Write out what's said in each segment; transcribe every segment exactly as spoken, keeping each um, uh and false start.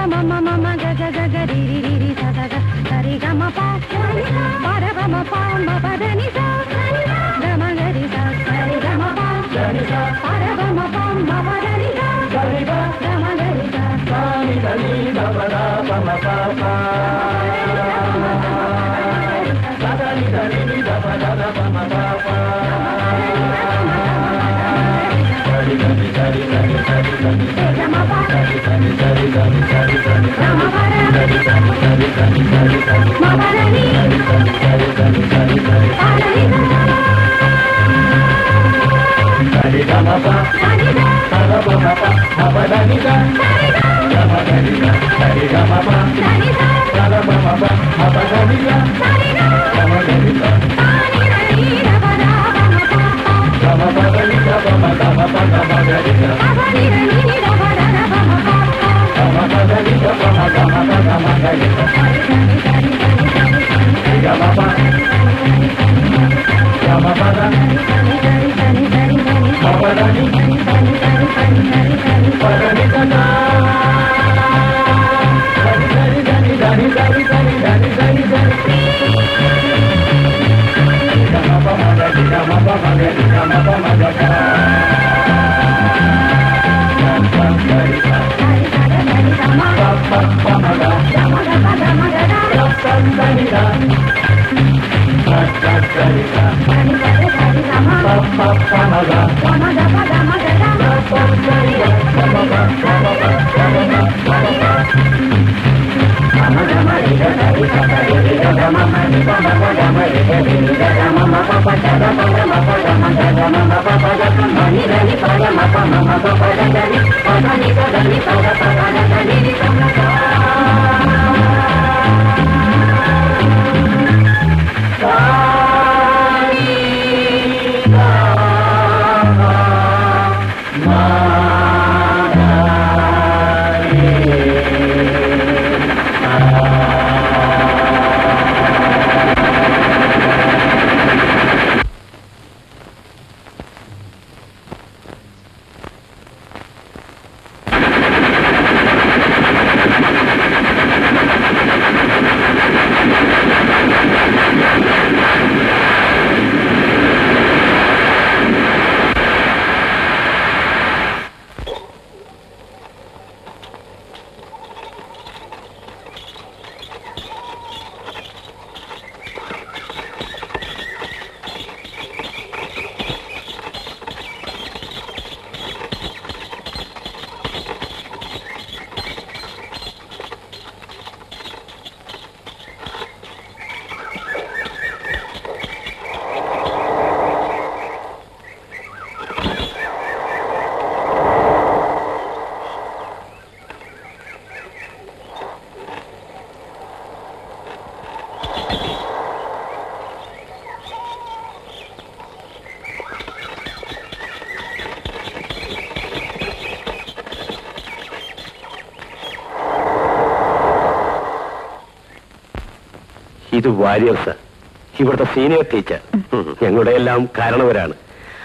ഇത് വാര്യർ, ഇവിടുത്തെ senior teacher, ഞങ്ങളുടെ എല്ലാം കാരണവരാണ്.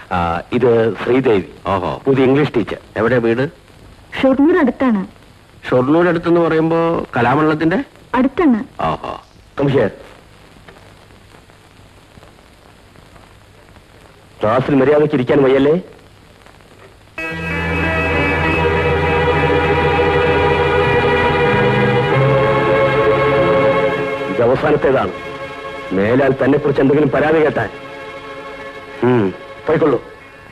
ഇത് ശ്രീദേവി, ഓഹോ, പുതിയ ഇംഗ്ലീഷ് ടീച്ചർ. എവിടെ വീട്? ഷൊർണൂർ അടുത്താണ്. ഷൊർണൂർ അടുത്തെന്ന് പറയുമ്പോ കലാമണ്ഡലത്തിന്റെ അടുത്താണ്. ഓഹോ, കംഷേർ. ക്ലാസ്സിൽ മര്യാദയ്ക്ക് ഇരിക്കാൻ വയ്യല്ലേ? ഇത് അവസാനത്തേതാണ്. മേലാൽ തന്നെ കുറിച്ച് എന്തെങ്കിലും പരാതി കേട്ടാൽ പോയിക്കൊള്ളൂ.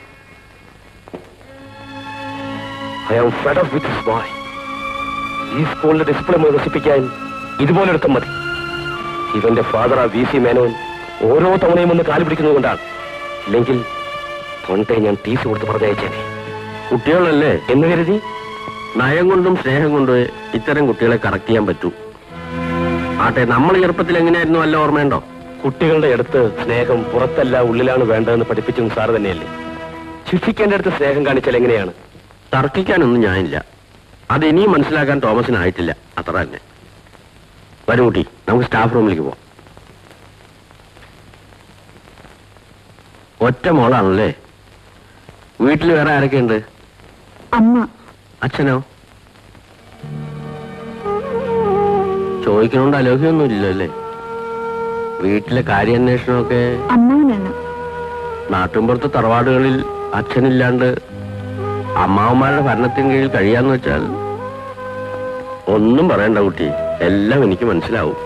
I am fed up with this boy. ഈ സ്കൂളിന്റെ ഡിസിപ്ലിൻ വികസിപ്പിക്കാൻ ഇതുപോലെടുത്തും മതി. ഇവന്റെ ഫാദർ ആ വി സി മേനോൻ ഓരോ തവണയും ഒന്ന് കാല് പിടിക്കുന്നതുകൊണ്ടാണ്. ഇല്ലെങ്കിൽ തൊണ്ടേ ഞാൻ ടീസ് കൊടുത്ത് പറഞ്ഞയച്ചേനെ. കുട്ടികളല്ലേ എന്ന് കരുതി നയം കൊണ്ടും സ്നേഹം കൊണ്ടും ഇത്തരം കുട്ടികളെ കറക്റ്റ് ചെയ്യാൻ പറ്റൂ. ആട്ടെ, നമ്മൾ ചെറുപ്പത്തിൽ എങ്ങനെയായിരുന്നു വല്ല ഓർമ്മയുണ്ടോ? കുട്ടികളുടെ അടുത്ത് സ്നേഹം പുറത്തല്ല ഉള്ളിലാണ് വേണ്ടതെന്ന് പഠിപ്പിച്ചതും സാറ് തന്നെയല്ലേ? ശിക്ഷിക്കേണ്ട അടുത്ത് സ്നേഹം കാണിച്ചാൽ എങ്ങനെയാണ്? തർക്കിക്കാനൊന്നും ഞാനില്ല. അത് ഇനിയും മനസ്സിലാക്കാൻ തോമസിനായിട്ടില്ല, അത്ര തന്നെ. വരൂ കുട്ടി, നമുക്ക് സ്റ്റാഫ് റൂമിലേക്ക് പോവാം. ഒറ്റ മോളാണല്ലേ? വീട്ടിൽ വേറെ ആരൊക്കെയുണ്ട്? അമ്മ. അച്ഛനോ? ചോദിക്കണോണ്ട് അലോഹ്യൊന്നും ഇല്ലല്ലേ? വീട്ടിലെ കാര്യാന്വേഷണമൊക്കെ അമ്മാവനാണ്. നാട്ടുമ്പുറത്ത് തറവാടുകളിൽ അച്ഛനില്ലാണ്ട് അമ്മാവന്മാരുടെ ഭരണത്തിന് കീഴിൽ കഴിയാന്ന് വെച്ചാൽ ഒന്നും പറയണ്ട കുട്ടി, എല്ലാം എനിക്ക് മനസ്സിലാവും.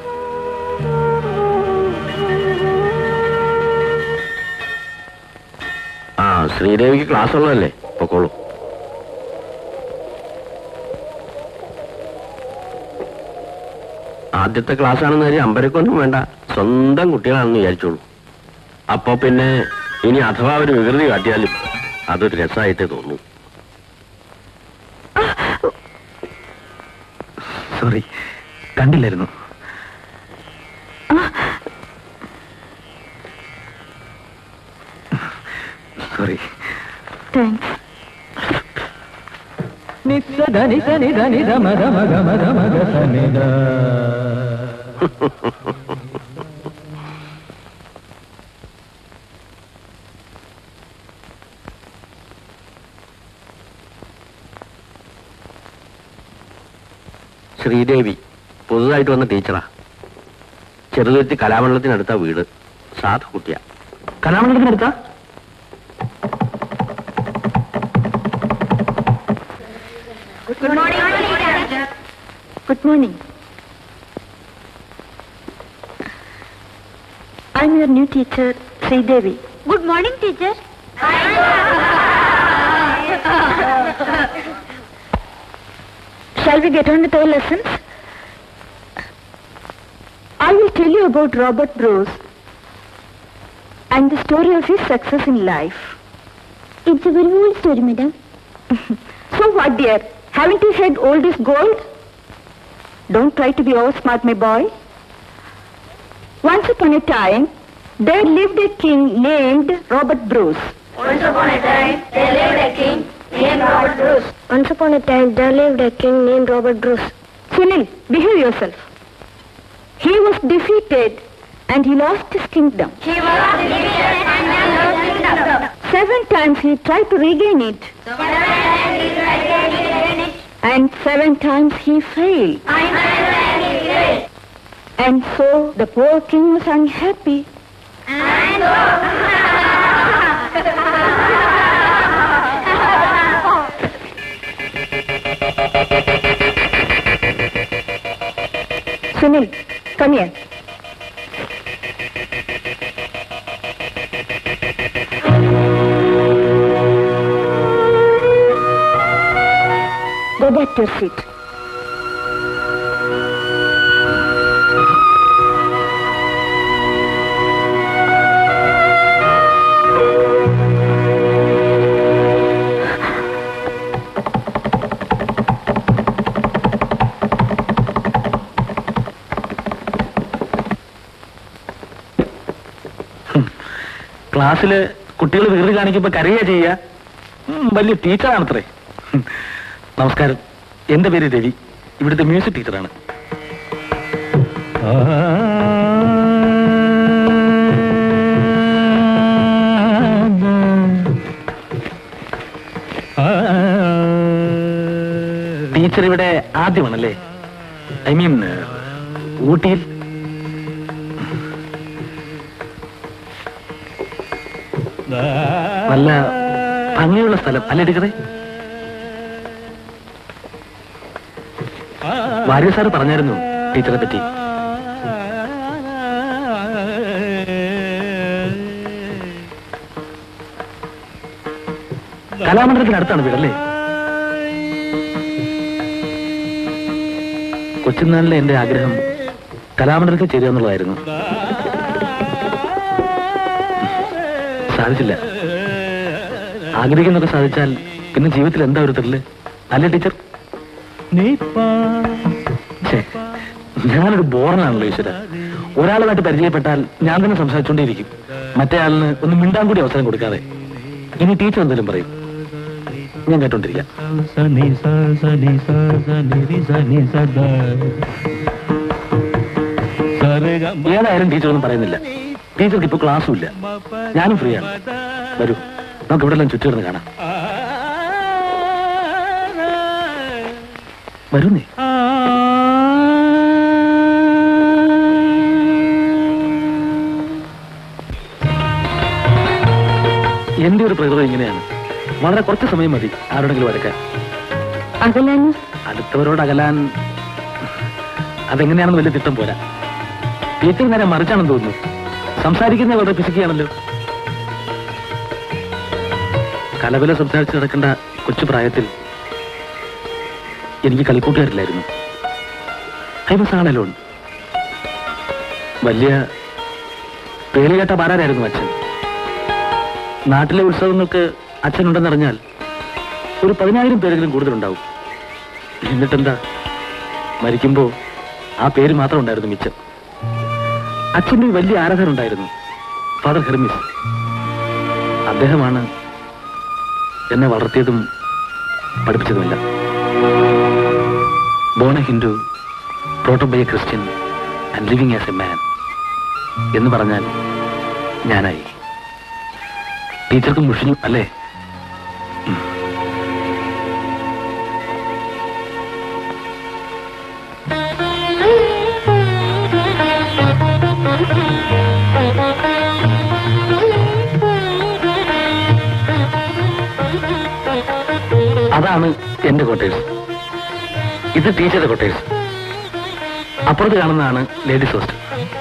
ആ ശ്രീദേവിക്ക് ക്ലാസ് ഉള്ളതല്ലേ, പൊക്കോളൂ. ആദ്യത്തെ ക്ലാസ് ആണെന്ന് കാര്യം അമ്പരക്കൊന്നും വേണ്ട, സ്വന്തം കുട്ടികളാണെന്ന് വിചാരിച്ചോളൂ. അപ്പൊ പിന്നെ ഇനി അഥവാ ഒരു വികൃതി കാട്ടിയാലും അതൊരു രസമായിട്ടേ തോന്നൂ. സോറി, കണ്ടില്ലായിരുന്നു. സോറി. താങ്ക്സ്. ശ്രീദേവി പുതുതായിട്ട് വന്ന ടീച്ചറാ. ചെറുതുരുത്തി കലാമണ്ഡലത്തിനടുത്ത വീട്. സാധു കുട്ടിയാ. കലാമണ്ഡലത്തിനടുത്താ? Good morning, teacher. Good morning. I'm your new teacher, Sridevi. Good morning, teacher. Shall we get on with our lessons? I will tell you about Robert Bruce and the story of his success in life. It's a very old story, madam. So what, dear? Haven't you heard old is gold? Don't try to be over smart, my boy. Once upon a time, there lived a king named Robert Bruce. Once upon a time, there lived a king named Robert Bruce. Once upon a time, there lived a king named Robert Bruce. Sunil, behave yourself. He was defeated and he lost his kingdom. He was defeated and he lost his kingdom. Seven times he tried to regain it. Seven times he tried to regain it. And seven times he failed. And seven times he failed. And so the poor king was unhappy. And so... Sunil, come here. Go back to your seat. ക്ലാസ്സില് കുട്ടികൾ വികൃതി കാണിക്കുമ്പോ കരയുക ചെയ്യുക. വലിയ ടീച്ചറാണത്രേ. നമസ്കാരം, എന്റെ പേര് രവി, ഇവിടുത്തെ മ്യൂസിക് ടീച്ചറാണ്. ടീച്ചർ ഇവിടെ ആദ്യമാണല്ലേ? ഐ മീൻ ഊട്ടിയിൽ. നല്ല ഭംഗിയുള്ള സ്ഥലം അല്ലേ ടീച്ചറെ? വാര്യ സാറ് പറഞ്ഞായിരുന്നു ടീച്ചറെ പറ്റി. കലാമണ്ഡലത്തിനടുത്താണ് വീടല്ലേ? കൊച്ചുനാളിലെ എന്റെ ആഗ്രഹം കലാമണ്ഡലത്തിൽ ചേരുക എന്നുള്ളതായിരുന്നു. സാധിച്ചില്ല. ആഗ്രഹിക്കുന്നൊക്കെ സാധിച്ചാൽ പിന്നെ ജീവിതത്തിൽ എന്താ ഒരു ത്രില്ല് അല്ലേ ടീച്ചർ? ഞാനൊരു ബോറനാണല്ലോ ഈശ്വര. ഒരാളുമായിട്ട് പരിചയപ്പെട്ടാൽ ഞാൻ തന്നെ സംസാരിച്ചുകൊണ്ടേയിരിക്കും, മറ്റേ ആളിന് ഒന്ന് മിണ്ടാൻ കൂടി അവസരം കൊടുക്കാതെ. ഇനി ടീച്ചർ എന്തെങ്കിലും പറയും, ഞാൻ കേട്ടോണ്ടിരിക്കാം. ഏതായാലും ടീച്ചർ ഒന്നും പറയുന്നില്ല. ടീച്ചർക്ക് ഇപ്പൊ ക്ലാസ്സും ഇല്ല, ഞാനും ഫ്രീ ആണ്. വരൂ, നമുക്ക് ഇവിടെ എല്ലാം ചുറ്റിടുന്ന് കാണാം. വരുന്നേ. എന്റെ ഒരു പ്രകൃതം ഇങ്ങനെയാണ്. വളരെ കുറച്ച് സമയം മതി ആരോടെങ്കിലും വരക്കാൻ. അകലാൻ അടുത്തവരോട് അകലാൻ അതെങ്ങനെയാണെന്ന് വലിയ തിട്ടം പോരാ. ടീച്ചർ നേരെ മറിച്ചാണെന്ന് തോന്നുന്നു. സംസാരിക്കുന്ന വളരെ പിശുക്കിയാണല്ലോ. കലബല സംസാരിച്ച് നടക്കേണ്ട കൊച്ചു പ്രായത്തിൽ എനിക്ക് കളിക്കൂട്ടുകാരില്ലായിരുന്നു. I was all alone. വലിയ പേളികേട്ട പാരാരായിരുന്നു അച്ഛൻ. നാട്ടിലെ ഉത്സവങ്ങൾക്ക് അച്ഛനുണ്ടെന്നറിഞ്ഞാൽ ഒരു പതിനായിരം പേരെങ്കിലും കൂടുതലുണ്ടാവും. എന്നിട്ടെന്താ, മരിക്കുമ്പോ ആ പേര് മാത്രം ഉണ്ടായിരുന്നു മിച്ചം. അച്ഛൻ്റെ ഒരു വലിയ ആരാധകരുണ്ടായിരുന്നു, ഫാദർ ഹെർമിസ്. അദ്ദേഹമാണ് എന്നെ വളർത്തിയതും പഠിപ്പിച്ചതുമല്ല. Born a Hindu, brought up by a Christian and living as a man എന്ന് പറഞ്ഞാൽ ഞാനായി. ടീച്ചർക്കും മുഷിഞ്ഞു അല്ലേ? അതാണ് എന്റെ ക്വാർട്ടേഴ്സ്. ഇത് ടീച്ചറുടെ ക്വാർട്ടേഴ്സ്. അപ്പുറത്ത് കാണുന്നതാണ് ലേഡീസ് ഹോസ്റ്റൽ.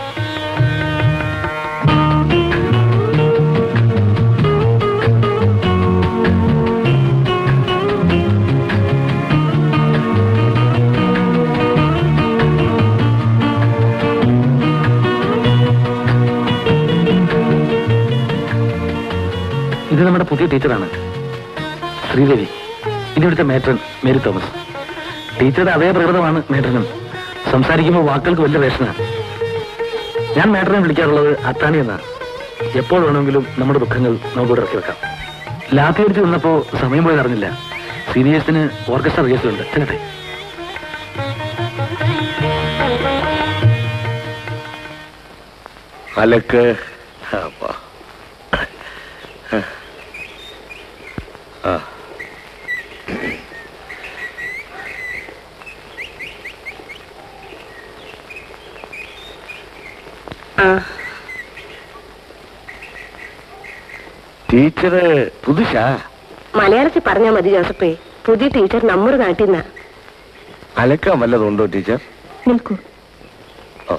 ഇത് നമ്മുടെ പുതിയ ടീച്ചറാണ്, ശ്രീദേവി. ഇവിടുത്തെ മേട്രൻ മേരി തോമസ്. ടീച്ചറുടെ അതേ പ്രകൃതമാണ് മേട്രനും. സംസാരിക്കുമ്പോൾ വാക്കുകൾക്ക് വലിയ വേഷനാണ്. ഞാൻ മേട്രനെ വിളിക്കാറുള്ളത് അത്താണി എന്നാണ്. എപ്പോൾ വേണമെങ്കിലും നമ്മുടെ ദുഃഖങ്ങൾ നമുക്കിവിടെ ഇറക്കി വെക്കാം. ലാത്തി അടിച്ച് നിന്നപ്പോ സമയം പോയി അറിഞ്ഞില്ല. സീനിയേഴ്സിന് ഓർക്കസ്ട്ര റിഹേഴ്സലുണ്ട്. ചെല്ലട്ടെ. അലക്ക് ആ ടീച്ചറ് പുതുശാ? മലയാളത്തിൽ പറഞ്ഞാൽ മതി ജോസഫേ. പുതിയ ടീച്ചർ നമ്മുടെ നാട്ടിൽ നിന്നാ. അലക്കാൻ വല്ലതുണ്ടോ ടീച്ചർ? നിൽക്കൂ. ഓ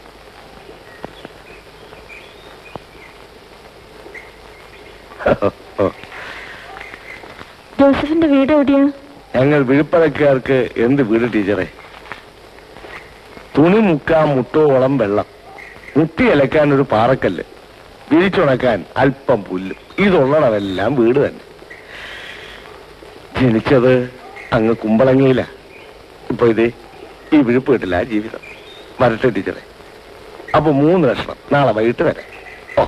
ജോസഫിന്റെ വീട് എവിടെയാ? ഞങ്ങൾ വിഴുപ്പറക്കാർക്ക് എന്ത് വീട് ടീച്ചറെ? തുണി മുക്കാൻ മുട്ടോളം വെള്ളം, മുട്ടി അലക്കാൻ ഒരു പാറക്കല്ല്, വിരിച്ചുണക്കാൻ അല്പം പുല്ല്, ഇതുള്ളണമെല്ലാം വീട് തന്നെ. ജനിച്ചത് അങ്ങ് കുമ്പളങ്ങയില. ഇപ്പൊ ഇത് ഈ വിഴുപ്പ് കിട്ടില്ല ജീവിതം. വരട്ടെ ടീച്ചറെ. അപ്പൊ മൂന്ന് ലക്ഷണം നാളെ വൈകിട്ട് വരെ. ഓ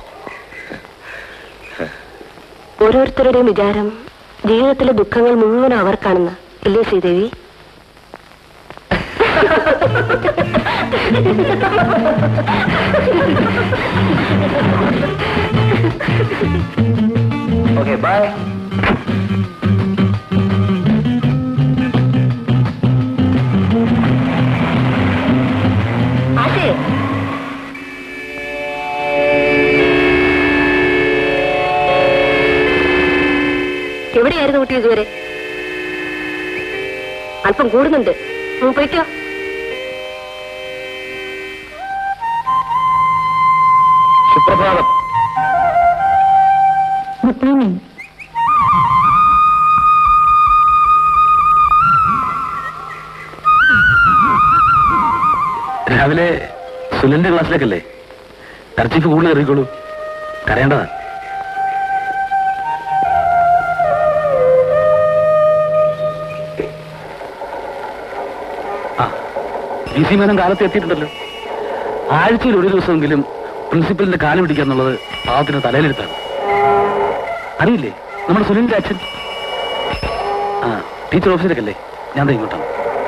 ഓരോരുത്തരുടെയും വിചാരം ജീവിതത്തിലെ ദുഃഖങ്ങൾ മുഴുവൻ അവർക്കാണെന്ന് ഇല്ലേ ശ്രീദേവി? Okay, by. എവിടെയായിരുന്നു കുട്ടി ഇതുവരെ? അല്പം കൂടുന്നുണ്ട്. പോയിക്കോ. സുപ്രഭാതം. Good morning. രാവിലെ സുനിലിന്റെ ക്ലാസ്സിലേക്കല്ലേ? കർച്ചീഫ് കൂടുതൽ എറിയിക്കോളൂ, കരയേണ്ടതാ. ആ, വി സി മേനോൻ കാലത്ത് എത്തിയിട്ടുണ്ടല്ലോ. ആഴ്ചയിൽ ഒരു ദിവസമെങ്കിലും പ്രിൻസിപ്പലിന്റെ കാല് പിടിക്കുക എന്നുള്ളത് പാവത്തിന് തലയിലെടുത്താണ്. അറിയില്ലേ നമ്മുടെ സുനിലിന്റെ അച്ഛൻ? ആ, ടീച്ചർ ഓഫീസിലേക്കല്ലേ? ഞാൻ ദാ ഇങ്ങോട്ടാണ്.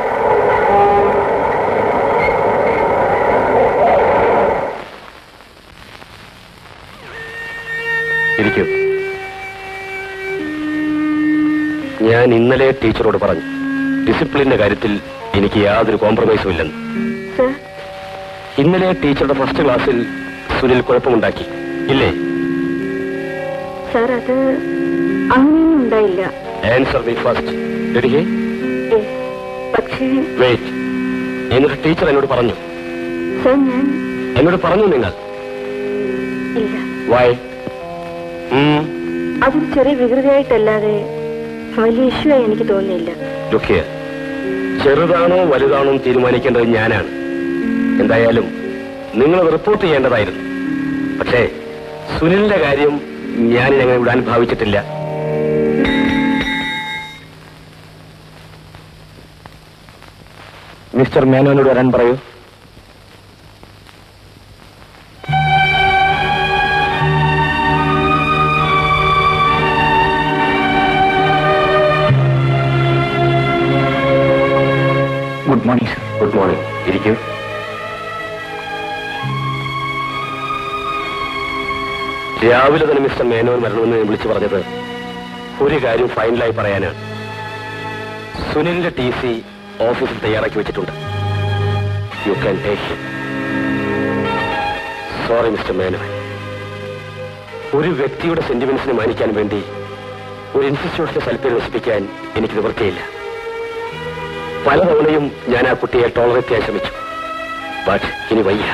ഇരിക്കൂ. ഞാൻ ഇന്നലെ ടീച്ചറോട് പറഞ്ഞു, ഡിസിപ്ലിന്റെ കാര്യത്തിൽ എനിക്ക് യാതൊരു കോംപ്രമൈസും ഇല്ലെന്ന്. ഇന്നലെ ടീച്ചറുടെ ഫസ്റ്റ് ക്ലാസ്സിൽ സുനിൽ കുഴപ്പമുണ്ടാക്കി ഇല്ലേ? സാർ അത് അങ്ങനെയൊന്നും ഉണ്ടായില്ല. Answer me first. പക്ഷേ വെയിറ്റ്, എന്നൊരു ടീച്ചർ എന്നോട് പറഞ്ഞു. സാർ ഞാൻ എന്നോട് പറഞ്ഞു നിങ്ങൾ? ഇല്ല. വൈ? അതൊരു ചെറിയ വികൃതിയായിട്ടല്ലാതെ വലിയ ഇഷ്യൂ ആയി എനിക്ക് തോന്നിയില്ല. ലുക്കിയ, ചെറുതാണോ വലുതാണോ തീരുമാനിക്കേണ്ടത് ഞാനാണ്. എന്തായാലും നിങ്ങൾ റിപ്പോർട്ട് ചെയ്യേണ്ടതായിരുന്നു. പക്ഷേ സുനിലിന്റെ കാര്യം ഞാൻ ഞങ്ങൾ വിടാൻ ഭാവിച്ചിട്ടില്ല. മിസ്റ്റർ മേനോനോട് വരാൻ പറയൂ. Good morning sir. Good morning. ഇരിക്കൂ. രാവിലെ തന്നെ മിസ്റ്റർ മേനോൻ വരണമെന്ന് വിളിച്ചു പറഞ്ഞത് ഒരു കാര്യം ഫൈനലായി പറയാനാണ്. സുനിലിന്റെ ടി സി ഓഫീസിൽ തയ്യാറാക്കി വെച്ചിട്ടുണ്ട്. You can take. Sorry mister Menon, ഒരു വ്യക്തിയുടെ സെന്റിമെന്റ്സിനെ മാനിക്കാൻ വേണ്ടി ഒരു ഇൻസ്റ്റിറ്റ്യൂട്ടിലെ സൽപ്പേര് നശിപ്പിക്കാൻ എനിക്ക് നിവൃത്തിയില്ല. പലതവണയും ഞാൻ ആ കുട്ടിയെ ടോളറേറ്റ് ചെയ്യാൻ ശ്രമിച്ചു. ബട്ട് ഇനി വയ്യ.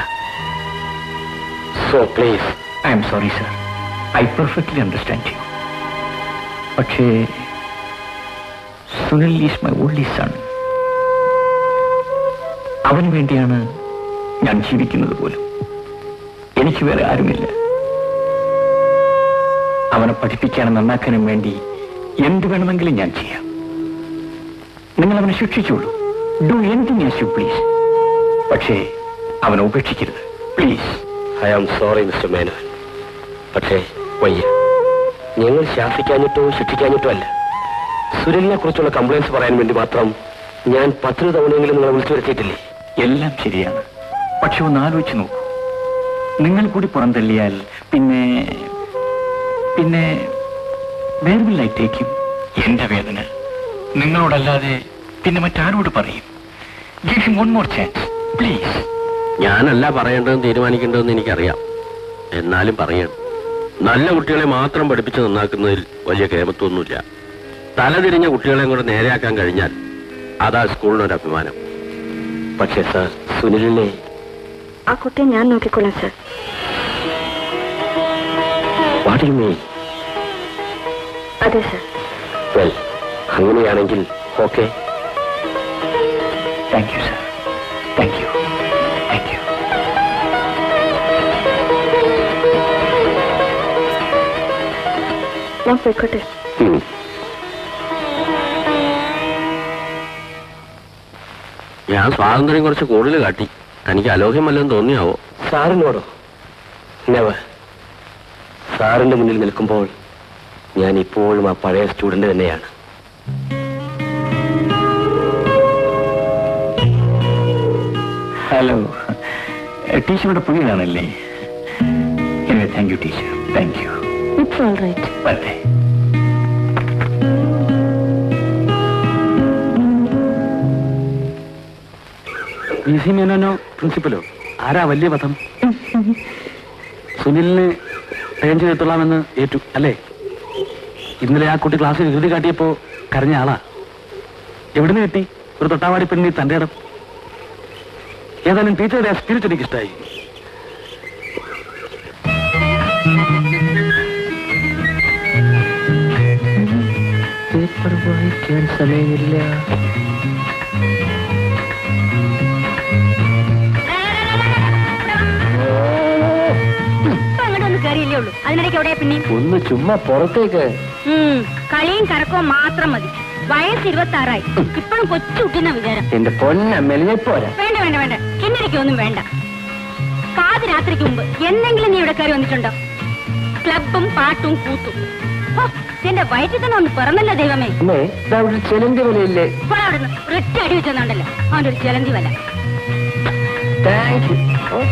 So please. I am sorry sir. I perfectly understand you. പക്ഷേ Sunil is my only son. അവന് വേണ്ടിയാണ് ഞാൻ ജീവിക്കുന്നത് പോലും. എനിക്ക് വേറെ ആരുമില്ല. അവനെ പഠിപ്പിക്കാനും നന്നാക്കാനും വേണ്ടി എന്ത് വേണമെങ്കിലും ഞാൻ ചെയ്യാം. നിങ്ങൾ അവനെ ശിക്ഷിച്ചോളൂ. Do anything as you please. പക്ഷേ അവനെ ഉപേക്ഷിക്കരുത് please. I am sorry mister Menon, പക്ഷേ വയ്യ. ഞങ്ങൾ ശാസിക്കാഞ്ഞിട്ടോ ശിക്ഷിക്കാഞ്ഞിട്ടോ അല്ല. സുനിലിനെ കുറിച്ചുള്ള കംപ്ലൈൻസ് പറയാൻ വേണ്ടി മാത്രം ഞാൻ പത്തിന് തവണയെങ്കിലും നിങ്ങളെ വിളിച്ചു വരുത്തിയിട്ടില്ലേ? എല്ലാം ശരിയാണ്. പക്ഷെ ഒന്ന് ആലോചിച്ച് നോക്കൂ. നിങ്ങൾ കൂടി പുറന്തള്ളിയാൽ പിന്നെ പിന്നെ where will I take him? എന്റെ വേദന നിങ്ങളോടല്ലാതെ പിന്നെ മറ്റാരോട് പറയും? Give him one more chance please. ഞാനല്ല പറയേണ്ടതെന്ന് തീരുമാനിക്കേണ്ടതെന്ന് എനിക്കറിയാം. എന്നാലും പറയണം. നല്ല കുട്ടികളെ മാത്രം പഠിപ്പിച്ച് നന്നാക്കുന്നതിൽ വലിയ കേമത്വമൊന്നുമില്ല. തലതിരിഞ്ഞ കുട്ടികളെയും കൂടെ നേരെയാക്കാൻ കഴിഞ്ഞാൽ അതാ സ്കൂളിനൊരു അഭിമാനം. പക്ഷേ സാർ, സുനിലിനെ ആ കുട്ടിയെ ഞാൻ നോക്കിക്കൊള്ളാം സാർ. What you mean? അതെ സാർ. വെൽ, അങ്ങനെയാണെങ്കിൽ okay. Thank you sir. Thank you. Thank you. ഞാൻ പോയിക്കോട്ടെ. ഞാൻ സ്വാതന്ത്ര്യം കുറച്ച് കൂടുതൽ കാട്ടി. തനിക്ക് അലോഹ്യം വല്ലതും തോന്നിയാവോ? സാറിനോടോ? നെവർ. സാറിന്റെ മുന്നിൽ നിൽക്കുമ്പോൾ ഞാൻ ഇപ്പോഴും ആ പഴയ സ്റ്റുഡന്റ് തന്നെയാണ്. ഹലോ, ടീച്ചറുടെ പുതിയതാണല്ലേ? Thank you teacher. Thank you. It's all right. വരട്ടെ. വി സി മേനോനോ പ്രിൻസിപ്പലോ ആരാ വലിയ പദം? സുനിലിന് റേഞ്ച് എത്തലാമെന്ന് ഏറ്റു അല്ലേ? ഇന്നലെ ആ കുട്ടി ക്ലാസ്സിൽ വികൃതി കാട്ടിയപ്പോ കരഞ്ഞ ആളാ. എവിടുന്ന് കിട്ടി ഒരു തൊട്ടാവാടി പെണ്ണി തന്റെ ഇടം? ഏതായാലും ടീച്ചറുടെ ആ സ്പിരിറ്റ് എനിക്ക് ഇഷ്ടമായി. പേപ്പർ വായിക്കാൻ സമയമില്ല. ഒന്ന് ചുമ്മാ പുറത്തേക്ക്. കളിയും കറക്കവും മാത്രം മതി. വയസ്സ് ഇരുപത്തി ആറായി. ഇപ്പോഴും കൊച്ചു കുട്ടിന്ന വിചാരം. എന്റെ പൊന്ന മെലിഞ്ഞപ്പോരാ. വേണ്ട വേണ്ട വേണ്ട, കിന്നരിക്കൊന്നും വേണ്ട. പാതിരാത്രിക്ക് മുമ്പ് എന്തെങ്കിലും നീ ഇവിടെ കയറി വന്നിട്ടുണ്ടോ? ക്ലബും പാട്ടും കൂത്തും. എന്റെ വയറ്റിൽ തന്നെ ഒന്ന് പിറന്നല്ല ദൈവമേ. ചെലന്തി വലയില്ലേ? ഇപ്പോൾ അവിടുന്ന് ഒരൊറ്റ അടി വെച്ചെന്നുണ്ടല്ലോ അവന്റെ ഒരു ചെലന്തി വല. Thank you.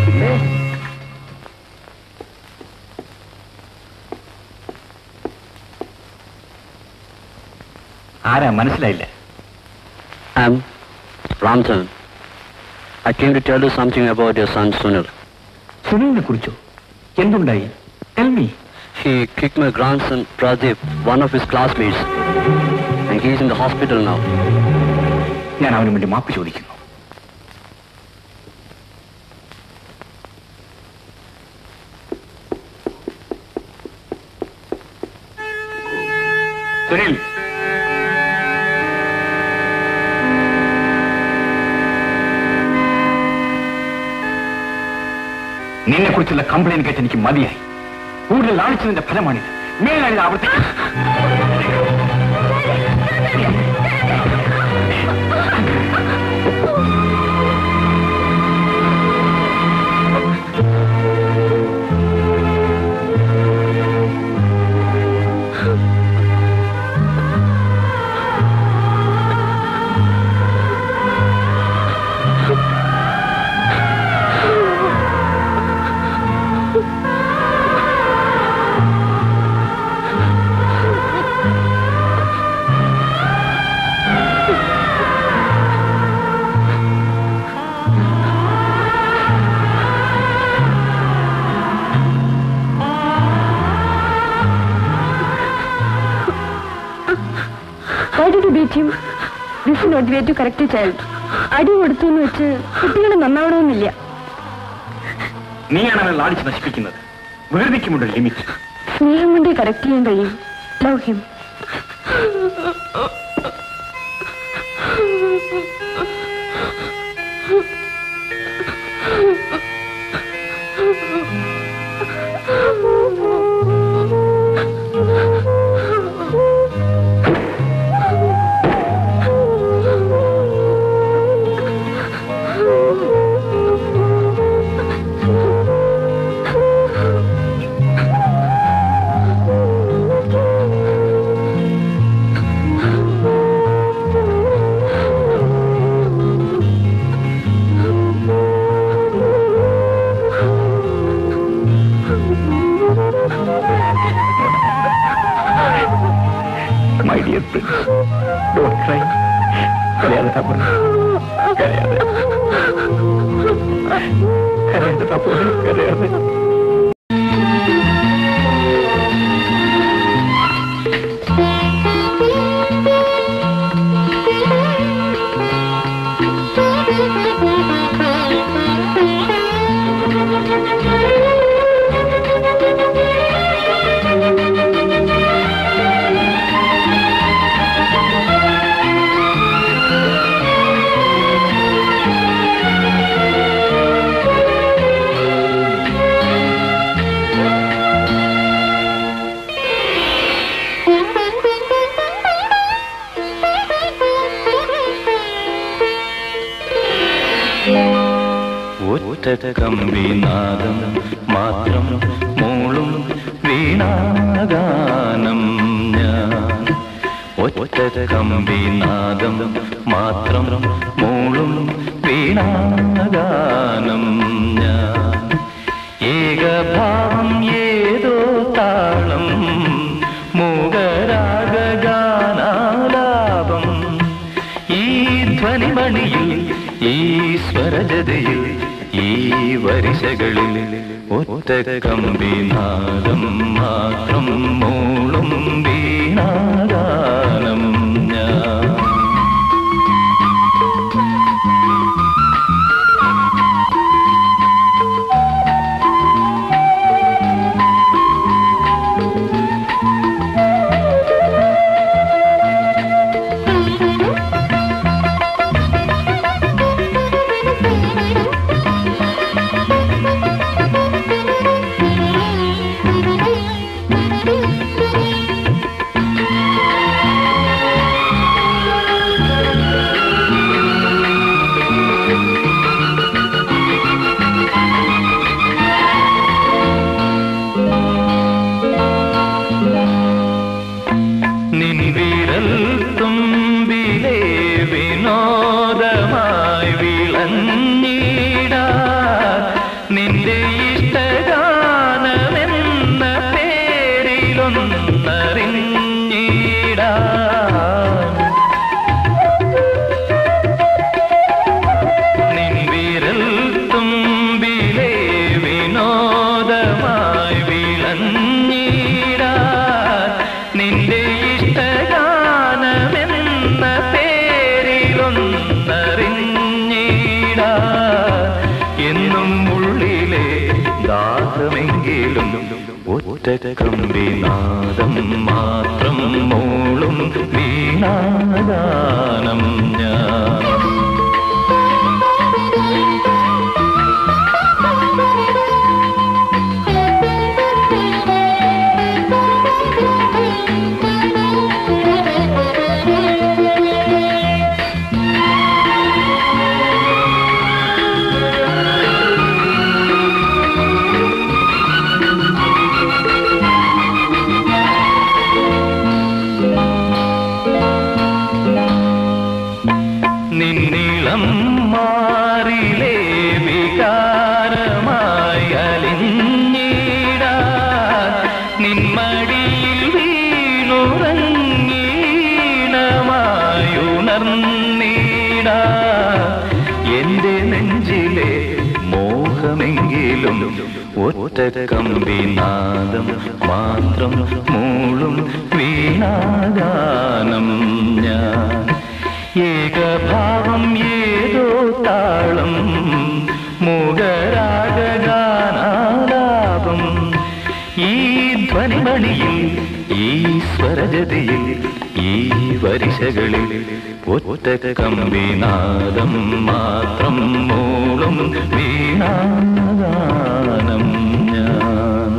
ആരാ മനസ്സിലായില്ല? I'm Ramzan. I came to tell you something about your son Sunil. സുനിലിനെ കുറിച്ചോ? എന്തുണ്ടായി? Tell me. He kicked my grandson, Pradeep, one of his classmates. And he is in the hospital now. ഞാൻ അവന് വേണ്ടി മാപ്പ് ചോദിക്കുന്നു. സുനിൽ, നിന്നെ കുറിച്ചുള്ള കംപ്ലൈന്റ് കേട്ട് എനിക്ക് മതിയായി. കൂടുതൽ ലാളിച്ചതിന്റെ ഫലമാണിത്. മേലാണിത് ആവർത്തിക്കും. Why did you beat him? This is not the way to correct a child. അടി കൊടുത്തു എന്ന് വെച്ച് കുട്ടികളെ നന്നാവണമെന്നില്ല. നീയാണ് അവനെ ലാളിച്ച് നശിപ്പിക്കുന്നത്. വേർതിക്കുമുണ്ട് ലിമിറ്റ്. സ്നേഹം കൊണ്ട് കറക്റ്റ് ചെയ്യാൻ കഴിയും. Love him. My dear prince, don't cry. കരയാതെ തപ്പുറ, കരയാതെ, കരയാതെ തപ്പുറ, കരയാതെ. കമ്പിനാദം മാത്രം മൂളും വീണാഗാനം ഞാൻ. ഒറ്റ കമ്പിനാദം മാത്രം മൂളും വീണാഗാനം ഞാൻ. ഏകഭാവം ഏതോ താളം മൂകരാഗാനാലാപം. ഈ ധ്വനിമണിയിൽ ഈ സ്വരജതയിൽ ഈ വരിശകളിൽ ഒറ്റ കമ്പിനാദം മാത്രം മൂളും വീണാഗാനം ഞാൻ. എന്തെന്നറിഞ്ഞിടാ എന്നും ഉള്ളിലെ ദാഹമെങ്കിലും ഒറ്റ കമ്പിനാദം മാത്രം മൂളും വീണാഗാനം ഞാൻ. നിന്നിളം മാറിലേ വികാരമായി അലിഞ്ഞിടാ നിന്മടിയിൽ വീണുറങ്ങീണമായുണർന്നിടാ എന്റെ നെഞ്ചിലെ മോഹമെങ്കിലും ഒറ്റ കമ്പിനാദം മാത്രം മൂളും വീണാഗാനം ഞാൻ. ഏകഭാവം ഏതോ താളം മുഖരാഗാനാലാപം ഈ ധ്വനിമണിയിൽ ഈ സ്വരജതിയിൽ ഈ വരിശകളിൽ ഒറ്റ കമ്പിനാദം മാത്രം മൂളും വീണാഗാനം ഞാൻ.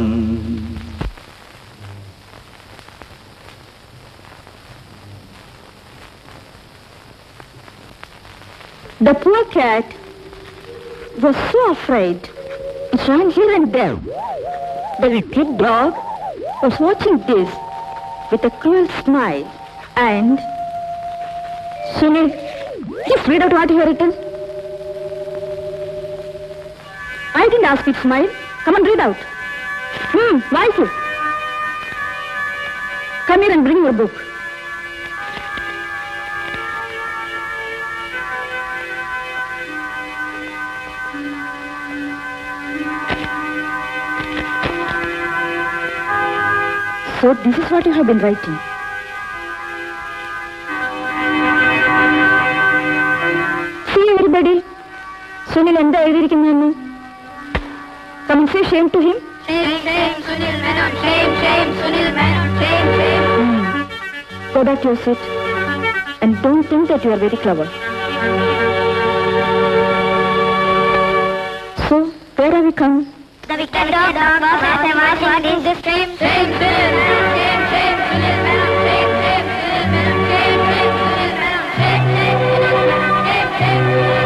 The poor cat was so afraid. It ran here and there. The wicked dog was watching this with a cruel smile. And Sunil, please read out what you have written. I didn't ask you to smile. Come on, read out. Hmm, why you? Come here and bring your book. So this is what you have been writing. See everybody. Sunil എന്താ എഴുതിയിരിക്കുന്നതെന്ന്. Come and say shame to him. Shame, shame, Sunil Menon. Shame, shame, Sunil Menon. Shame, shame. Hmm. Go back to your seat and don't think that you are very clever. So where have we come? The wicked dog was at the watching this shame, shame, shame, shame, shame, Sunil Menon. Shame, shame, Sunil Menon. Shame, shame, Sunil Menon. Shame, shame, Sunil Menon. Shame, shame,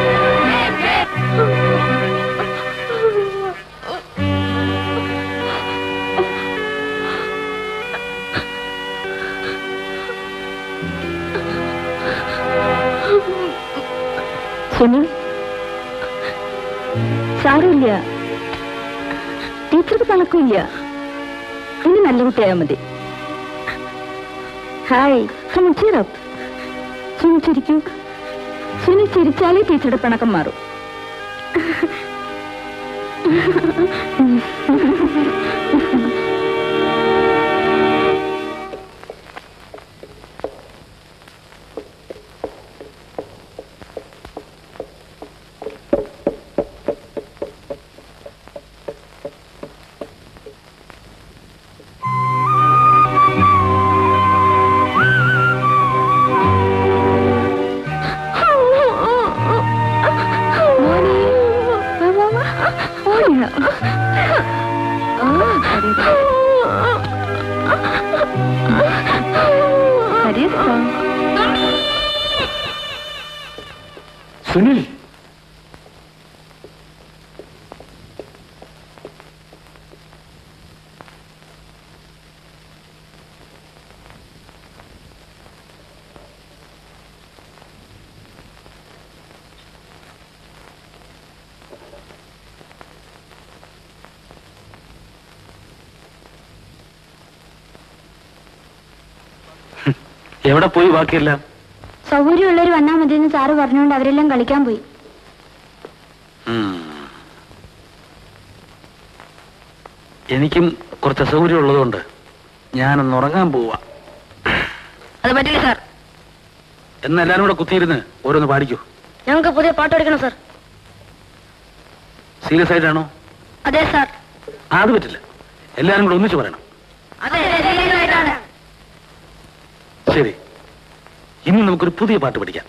Sunil, സാരമില്ല, ടീച്ചർക്ക് തണക്കില്ല, ഇനി നല്ല കുട്ടിയായാൽ മതി. Hi, come and cheer up. Sunil ചിരിക്കൂ. സുനിൽ ചിരിച്ചാലേ ടീച്ചറുടെ പിണക്കം മാറും. സുനിൽ, എവിടെ പോയി ബാക്കിയെല്ലാം? സൗകര്യമുള്ളവർ വന്നാൽ മതിയെന്ന് സാറ് പറഞ്ഞുകൊണ്ട് അവരെല്ലാം കളിക്കാൻ പോയി. എനിക്കും കുറച്ച് അസൗകര്യം ഉള്ളതുകൊണ്ട് ഞാനൊന്ന് ഉറങ്ങാൻ പോവാ. അത് പറ്റില്ല സാർ. എന്ന് എല്ലാരും കൂടെ കുത്തിയിരുന്ന് ഓരോന്ന് പാടിക്കൂ. ഞങ്ങൾക്ക് പുതിയ പാട്ട് പഠിക്കണം സാർ. സീരിയസ് ആയിട്ടാണോ? അതെ സാർ. അത് പറ്റില്ല, എല്ലാരും കൂടെ ഒന്നിച്ച് പറയണം. ശരി, ഇന്ന് നമുക്കൊരു പുതിയ പാട്ട് പഠിക്കാം.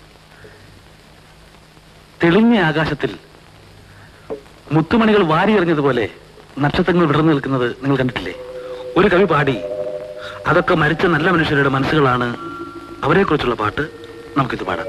തെളിഞ്ഞ ആകാശത്തിൽ മുത്തുമണികൾ വാരി എറിഞ്ഞതുപോലെ നക്ഷത്രങ്ങൾ വിടർന്നു നിൽക്കുന്നത് നിങ്ങൾ കണ്ടിട്ടില്ലേ? ഒരു കവി പാടി, അതൊക്കെ മരിച്ച നല്ല മനുഷ്യരുടെ മനസ്സുകളാണ്, അവരെ കുറിച്ചുള്ള പാട്ട് നമുക്കിത് പാടാം.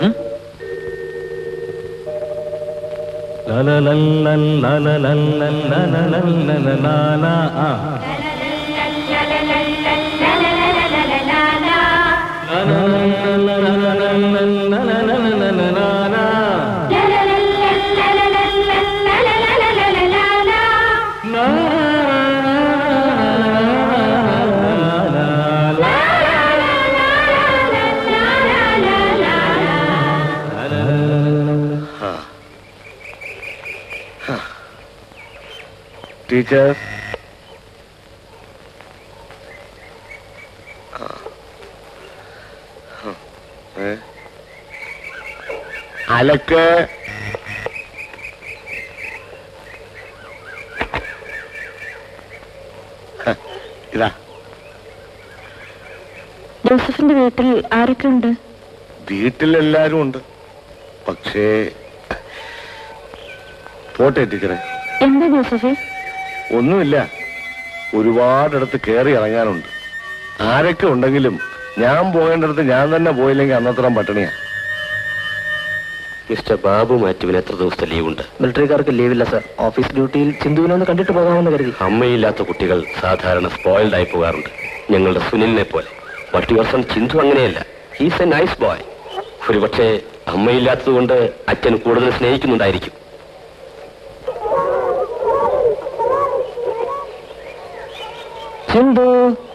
ടീച്ചർ, അലക്ക് ഇതാ. ജോസഫിന്റെ വീട്ടിൽ ആരൊക്കെ ഉണ്ട്? വീട്ടിലെല്ലാരും ഉണ്ട്, പക്ഷേ പോട്ടെ ടീച്ചറെ. എന്താ ജോസഫേ? ഒന്നുമില്ല, ഒരുപാടിടത്ത് കയറി ഇറങ്ങാനുണ്ട്. ആരൊക്കെ ഉണ്ടെങ്കിലും ഞാൻ പോകേണ്ടടുത്ത് ഞാൻ തന്നെ പോയില്ലെങ്കിൽ അന്നത്രം പട്ടിണിയാ. മിസ്റ്റർ ബാബു മാറ്റുവിന് എത്ര ദിവസത്തെ ലീവുണ്ട്? മിലിറ്ററിക്കാർക്ക് ലീവില്ല സർ. ഓഫീസ് ഡ്യൂട്ടിയിൽ ചിന്തുവിനെ ഒന്ന് കണ്ടിട്ട് പോകാമെന്ന് കരുതി. അമ്മയില്ലാത്ത കുട്ടികൾ സാധാരണ സ്പോയിൽഡ് ആയി പോകാറുണ്ട്, ഞങ്ങളുടെ സുനിലിനെ പോലെ. മറ്റു വർഷം ചിന്തു അങ്ങനെയല്ല. He's a nice boy. ഒരുപക്ഷെ അമ്മയില്ലാത്തത് കൊണ്ട് അച്ഛൻ കൂടുതൽ സ്നേഹിക്കുന്നുണ്ടായിരിക്കും. ചിന്തു,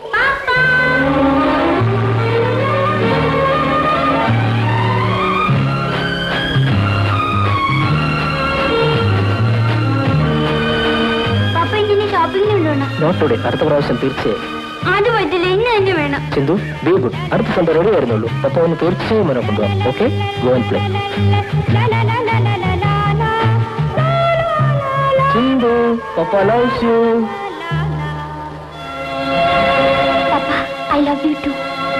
നോട്ട് ടുഡേ, അടുത്ത പ്രാവശ്യം തീർച്ചയായും. അത് പറ്റില്ല, ഇന്ന് തന്നെ വേണം. Chinthu, be good. അടുത്ത സൺഡേ റെഡി വരുന്നുള്ളൂ. പപ്പ ഒന്ന് തീർച്ചയായും അവനെ കൊണ്ടുപോകാം. Okay, go and play. Chinthu, papa loves you. Papa, I love you too.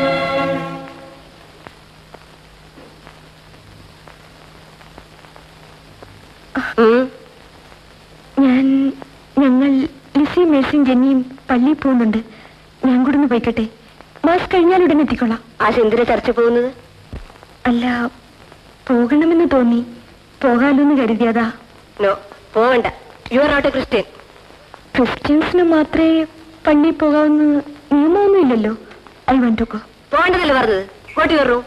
ഞാൻ ഞങ്ങൾ ലിസി മേഴ്സിയും ജെന്നിയും പള്ളിയിൽ പോകുന്നുണ്ട്. ഞാൻ കൂടെ ഒന്ന് പോയിക്കട്ടെ? മാസ് കഴിഞ്ഞാൽ ഉടനെ എത്തിക്കൊള്ളാം. ആ എന്തിനാ ചർച്ച പോകുന്നത്? അല്ല, പോകണമെന്ന് തോന്നി, പോകാലോന്ന് കരുതിയതാ. നോ, പോകണ്ട. You are not a Christian. ക്രിസ്ത്യൻസിന് മാത്രമേ പള്ളിയിൽ പോകാവുന്ന നിയമമൊന്നുമില്ലല്ലോ. I want to go. പോകേണ്ടതല്ലേ പറഞ്ഞത്? കോട്ടി കയറൂ.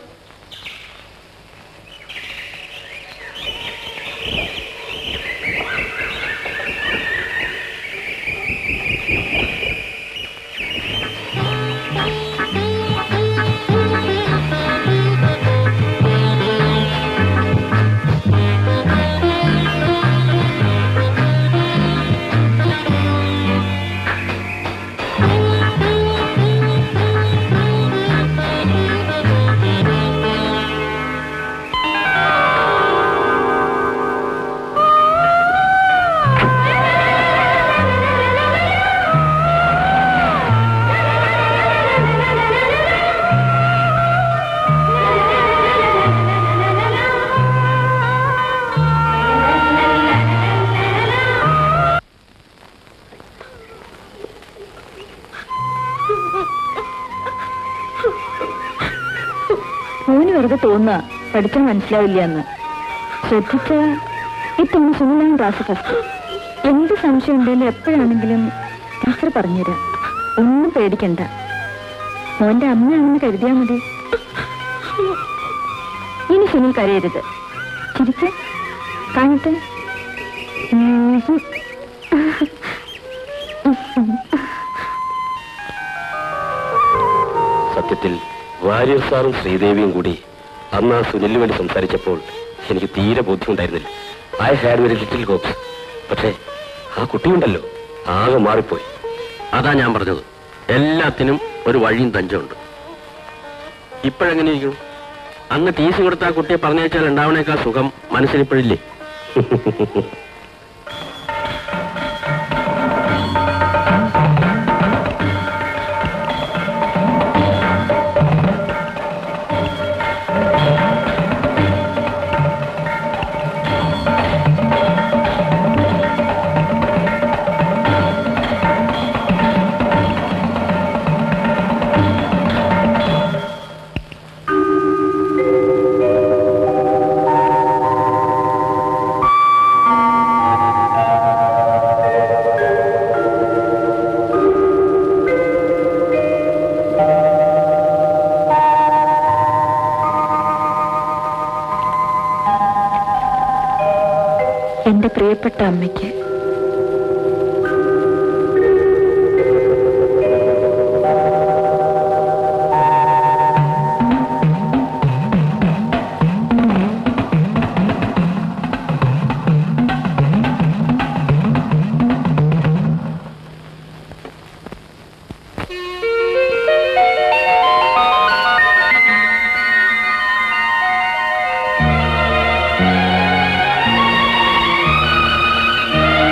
മോന് വെറുതെ തോന്നുക പഠിക്കാൻ മനസ്സിലാവില്ല എന്ന്. ശ്രദ്ധിച്ച ഇത്തവണ സുനിലാണ് ക്ലാസ് ഫസ്റ്റ്. എന്ത് സംശയം ഉണ്ടെങ്കിലും എപ്പോഴാണെങ്കിലും ടീച്ചർ പറഞ്ഞുതരാം. ഒന്നും പേടിക്കണ്ട. മോന്റെ അമ്മയാണെന്ന് കരുതിയാൽ മതി. ഇനി സുനിൽ കരയരുത്. ചിരിക്ക കാണട്ടെ. സത്യത്തിൽ വാര്യർ സാറും ശ്രീദേവിയും കൂടി അന്ന് ആ സുനിലിന് വേണ്ടി സംസാരിച്ചപ്പോൾ എനിക്ക് തീരെ ബോധ്യമുണ്ടായിരുന്നില്ല. I had very little hopes. പക്ഷേ ആ കുട്ടിയുണ്ടല്ലോ, ആകെ മാറിപ്പോയി. അതാ ഞാൻ പറഞ്ഞത്, എല്ലാത്തിനും ഒരു വഴിയും തഞ്ചമുണ്ട്. ഇപ്പോഴെങ്ങനെ ഇരിക്കും? അന്ന് ടി സി കൊടുത്ത ആ കുട്ടിയെ പറഞ്ഞയച്ചാൽ ഉണ്ടാവണേക്കാൾ സുഖം മനസ്സിലിപ്പോഴില്ലേ? എന്റെ പ്രിയപ്പെട്ട അമ്മയ്ക്ക് Thank you.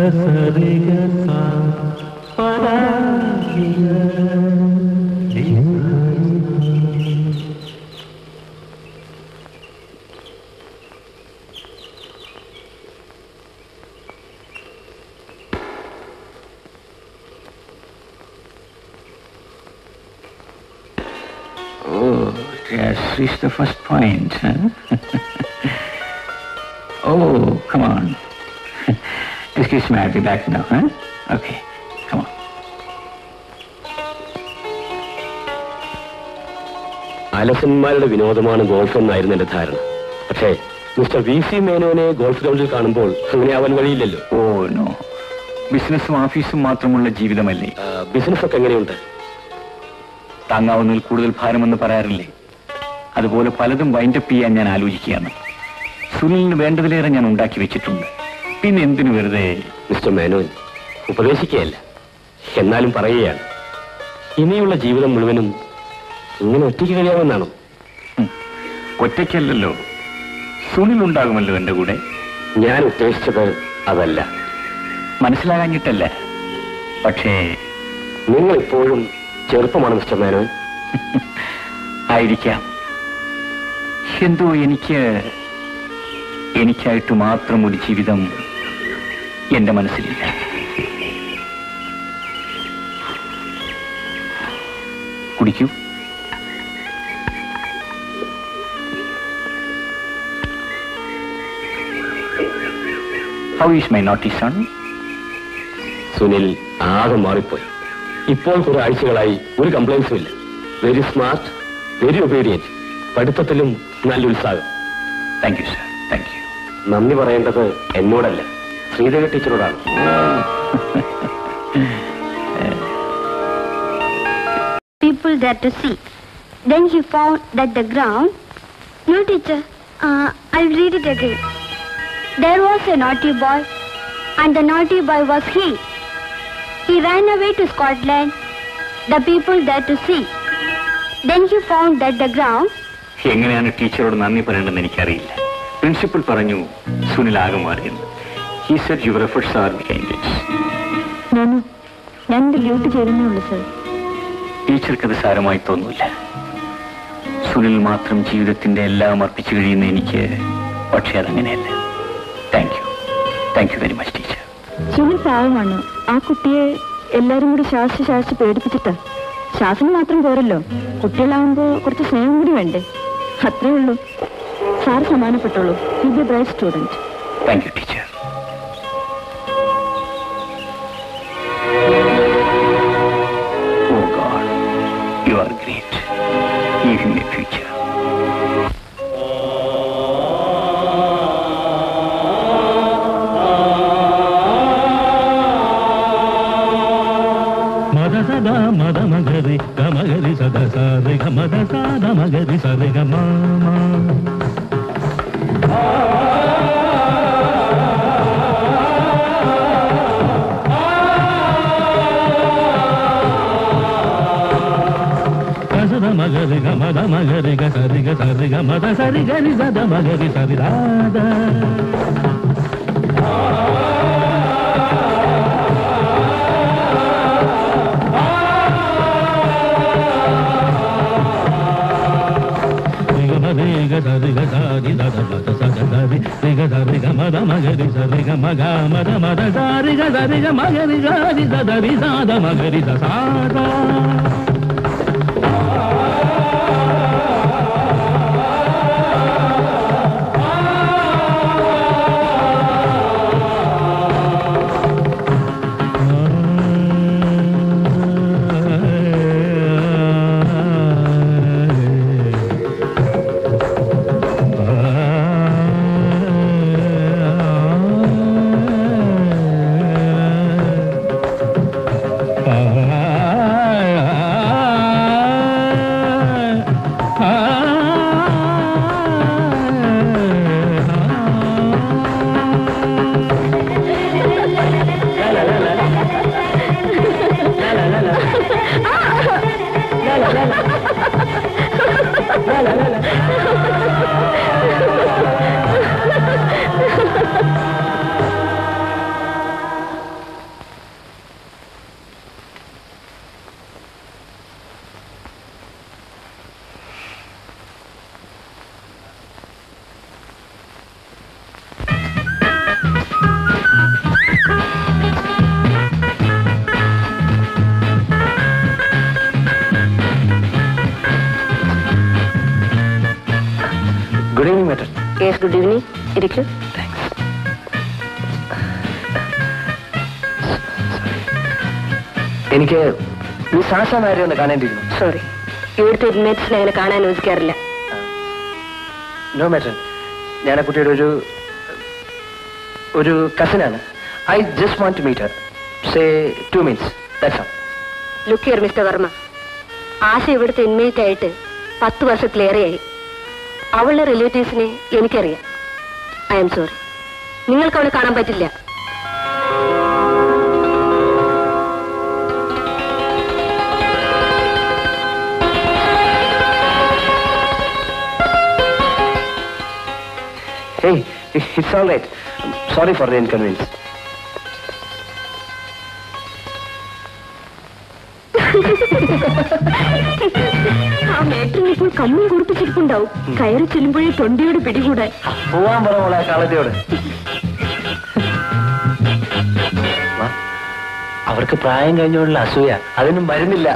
Oh, just reached the first point, huh? Oh, come on. Excuse me, I'll be back now, huh? Okay, come on. അലസന്മാരുടെ വിനോദമാണ് ഗോൾഫ് എന്നായിരുന്നു എന്റെ ധാരണ. പക്ഷേ മിസ്റ്റർ വി സി മേനോനെ ഗോൾഫ് ഗ്രൗണ്ടിൽ കാണുമ്പോൾ അങ്ങനെ ആവാൻ വഴിയില്ലല്ലോ. ഓ നോ, ബിസിനസ്സും ഓഫീസും മാത്രമുള്ള ജീവിതമല്ലേ. ബിസിനസ് ഒക്കെ എങ്ങനെയുണ്ട്? താങ്ങാവുന്നതിൽ കൂടുതൽ ഭാരമെന്ന് പറയാറില്ലേ, അതുപോലെ പലതും വൈൻഡപ്പ് ചെയ്യാൻ ഞാൻ ആലോചിക്കുകയാണ്. സുനിലിന് വേണ്ടതിലേറെ ഞാൻ ഉണ്ടാക്കി വെച്ചിട്ടുണ്ട്. പിന്നെ എന്തിനു വെറുതെ? മിസ്റ്റർ മേനോൻ ഉപദേശിക്കുകയല്ല, എന്നാലും പറയുകയാണ്, ഇനിയുള്ള ജീവിതം മുഴുവനും ഇങ്ങനെ ഒറ്റയ്ക്ക് കഴിയാമെന്നാണോ? ഒറ്റയ്ക്കല്ലല്ലോ, സുനിൽ ഉണ്ടാകുമല്ലോ എന്റെ കൂടെ. ഞാൻ ഉദ്ദേശിച്ചത് അതല്ല. മനസ്സിലാകാഞ്ഞിട്ടല്ല, പക്ഷേ നിങ്ങൾ ഇപ്പോഴും ചെറുപ്പമാണ് മിസ്റ്റർ മേനോൻ. ആയിരിക്കാം. എന്തോ എനിക്ക് എനിക്കായിട്ട് മാത്രം ഒരു ജീവിതം എന്റെ മനസ്സിലില്ല. കുടിക്കൂ. How is my naughty son? Sunil ആകെ മാറിപ്പോയി. ഇപ്പോൾ കുറെ ആഴ്ചകളായി ഒരു കംപ്ലൈൻസും ഇല്ല. വെരി സ്മാർട്ട്, വെരി ഒബീഡിയന്റ്, പഠിത്തത്തിലും നല്ല ഉത്സാഹം. Thank you sir, thank you. നന്ദി പറയേണ്ടത് എന്നോടല്ല, Sridevi ടീച്ചറോടാണ്. People there to see. Then he found that the ground. No, teacher. Uh, I'll read it again. There was a naughty boy, and the naughty boy was he. He ran away to Scotland. The people there to see. Then he found that the ground. എങ്ങനെയാണ് ടീച്ചറോട് നന്ദി പറയേണ്ടതെന്ന് എനിക്കറിയില്ല. Principal പറഞ്ഞു സുനിൽ ആകെ മാറിയെന്ന്. He said your efforts are behind it. ഞാൻ ഞാൻ എന്റെ ഡ്യൂട്ടി ചെയ്യുന്നേ ഉള്ളൂ സർ. ടീച്ചർക്കത് സാരമായി തോന്നില്ല. സുനിൽ മാത്രം ജീവിതത്തിന്റെ എല്ലാം അർപ്പിച്ചു കഴിയുന്ന എനിക്ക് പക്ഷേ അതങ്ങനെയല്ല. Thank you, thank you very much teacher. Sunil പാവമാണ്. ആ കുട്ടിയെ എല്ലാരും കൂടി ശാസിച്ച് ശാസിച്ച് പേടിപ്പിച്ചിട്ടാ. ശാസനം മാത്രം പോരല്ലോ, കുട്ടികളാവുമ്പോ കുറച്ച് സ്നേഹം കൂടി വേണ്ടേ? അത്രേ ഉള്ളൂ. സാർ സമാനപ്പെട്ടോളൂ. He be a bright student. Thank you teacher. Oh God, you are great. Give him a future. Sada mada magari gamagari sada sare gamada sada magari sare gamama sada magari gamada magari ga sare ga sare gamada sare gari sada magari sare dada ga sari ga sari da da da sa ga sari re ga sari ga ma da ma ga ri sa re ga ma ga ma da ma da sa re ga sari ga ma ga ri ga ri da da ri sa da ma ga ri sa sa da ah yes, good evening. ഇരിക്കൂ. എനിക്ക് miss ആശ നായരെ ഒന്ന് കാണേണ്ടിയിരുന്നു. Sorry, ഇവിടുത്തെ ഇൻമേറ്റ്സിനെ അങ്ങനെ കാണാൻ അനുവദിക്കാറില്ല. No matter, ഞാൻ ആ കുട്ടിയുടെ ഒരു ഒരു കസിനാണ്. I just want to meet her. Say two minutes, that's all. Look here mister Varma, Asha ഇവിടുത്തെ ഇൻമേറ്റ് ആയിട്ട് പത്ത് വർഷത്തിലേറെയായി. അവളുടെ റിലേറ്റീവ്സിനെ എനിക്കറിയാം. ഐ ആം സോറി, നിങ്ങൾക്ക് അവളെ കാണാൻ പറ്റില്ല. Hey, it's all right. I'm sorry for the inconvenience. ആ മേറ്ററിന് ഇപ്പോൾ കമ്മിൽ കുറിപ്പിച്ചിട്ടുണ്ടാവും. കയറി ചെല്ലുമ്പോഴേ തൊണ്ടിയോട് പിടികൂടാൻ. പോവാൻ പറഞ്ഞോളെ കാളത്തിയോട്. അവർക്ക് പ്രായം കഴിഞ്ഞുള്ള അസൂയ, അതിനും മരുന്നില്ല.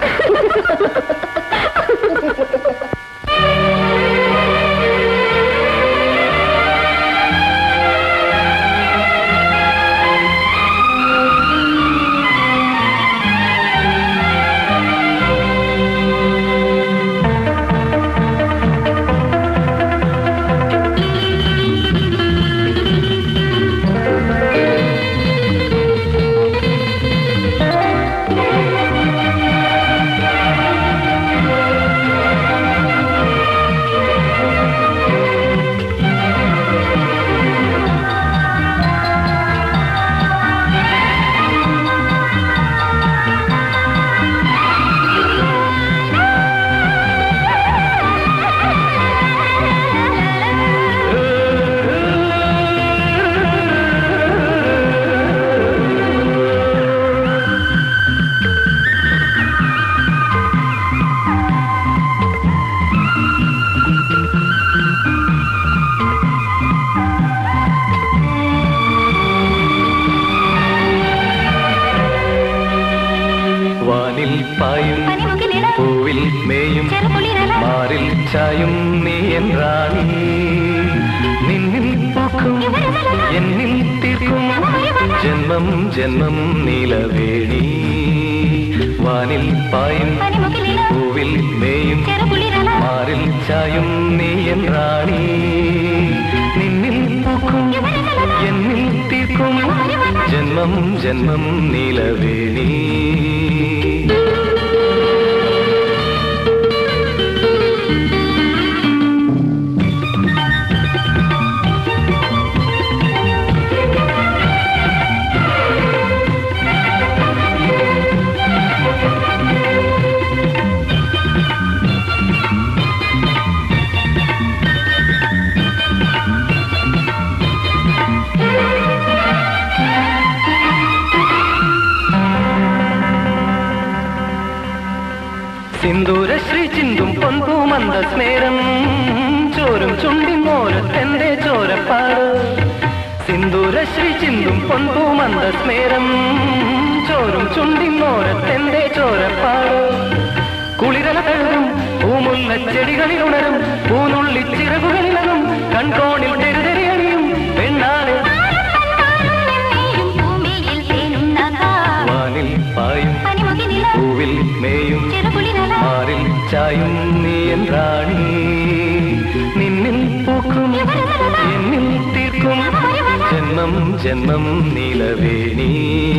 ചായും നീ എന്റാണി നിന്നിൽ പൂക്കും എന്നിൽ തീർക്കും ജന്മം ജന്മം നീലവേണി വാനിൽ പായും പൂവിൽ മേയും മാറിൽ ചായും നീ എന്റാണി നിന്നിൽ പൂക്കും എന്നിൽ തീർക്കും ജന്മം ജന്മം നീലവേണി. സിന്ദൂരശ്രീ ചിന്തും പൊൻപൂമന്ത സ്നേരം ചോരും ചുണ്ടിമോരത്തെന്റെ ചോരപ്പാട്. സിന്ദൂരശ്രീ ചിന്തും പൊൻപൂമന്ത സ്നേരം ചോരും ചുണ്ടിമോരത്തെന്റെ ചോരപ്പാട്. കുളിരല തഴുകും പൂമുല്ല ചെടികളിൽ ഉണരും പൂനുള്ളി ചിറകുകളിലും കൺകോണിൽ തെരുതെറിയണിയും പെണ്ണാണ്. വാനിൽ പായും പൂവിൽ മേയും മാറിൽ ചായും നീ എന്റാണി നിന്നിൽ പൂക്കും എന്നിൽ തീർക്കും ജന്മം ജന്മം നീലവേണി.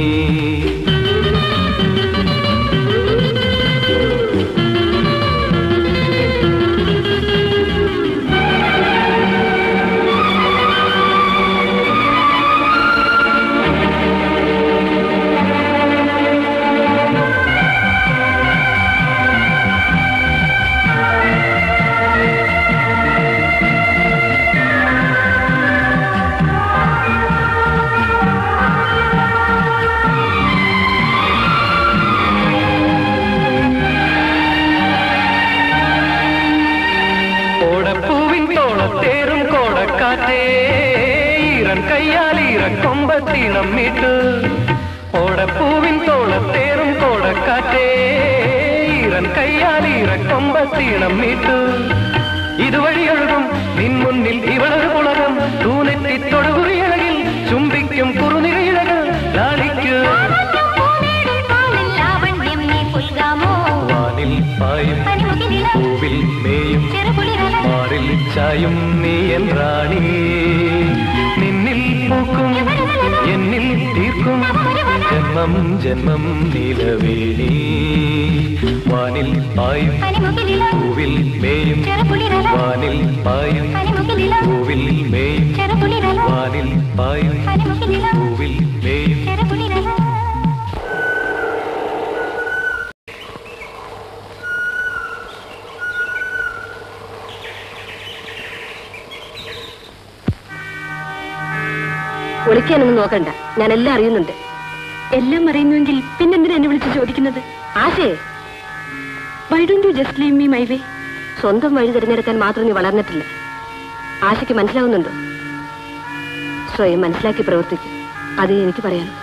കൊമ്പത്തീണം മീട്ട് ഓടപ്പൂവിൻ തോളത്തേറും കോടക്കാറ്റേ ഈറൻ കയ്യാലീറ കൊമ്പത്തീണം മീട്ട് ഇതുവഴി ഒഴുകും നിൻ മുന്നിൽ ഇവളൊരു പുളകം തൂനെത്തി തൊടുകുറിയഴകിൽ ചുംബിക്കും കുറുനിഴകൾ ലാളിക്കൂ വാനിൽ പായും പൂവിൽ മേയും മാറിൽ ചായും നീ എൻ റാണി നിന്നിൽ പൂക്കും എന്നിൽ തീർക്കും ജന്മം ജന്മം നീലവേണി വാനിൽ പായും പൂവിൽ മേയും വാനിൽ പായും പൂവിൽ മേയും വാനിൽ പായും പൂവിൽ മേയും ഒളിക്കാനൊന്നും നോക്കണ്ട, ഞാൻ എല്ലാം അറിയുന്നുണ്ട്. എല്ലാം അറിയുന്നുവെങ്കിൽ പിന്നെന്തിനാ എന്നെ വിളിച്ച് ചോദിക്കുന്നത്? ആശേ, why don't you just leave me my way? സ്വന്തം വഴി തിരഞ്ഞെടുക്കാൻ മാത്രം നീ വളർന്നിട്ടില്ല. ആശയ്ക്ക് മനസ്സിലാവുന്നുണ്ടോ? സ്വയം മനസ്സിലാക്കി പ്രവർത്തിക്കും. അത് എനിക്ക് പറയാനുള്ളൂ.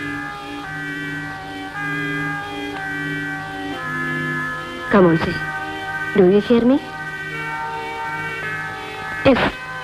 Come on, say, do you hear me? Yes.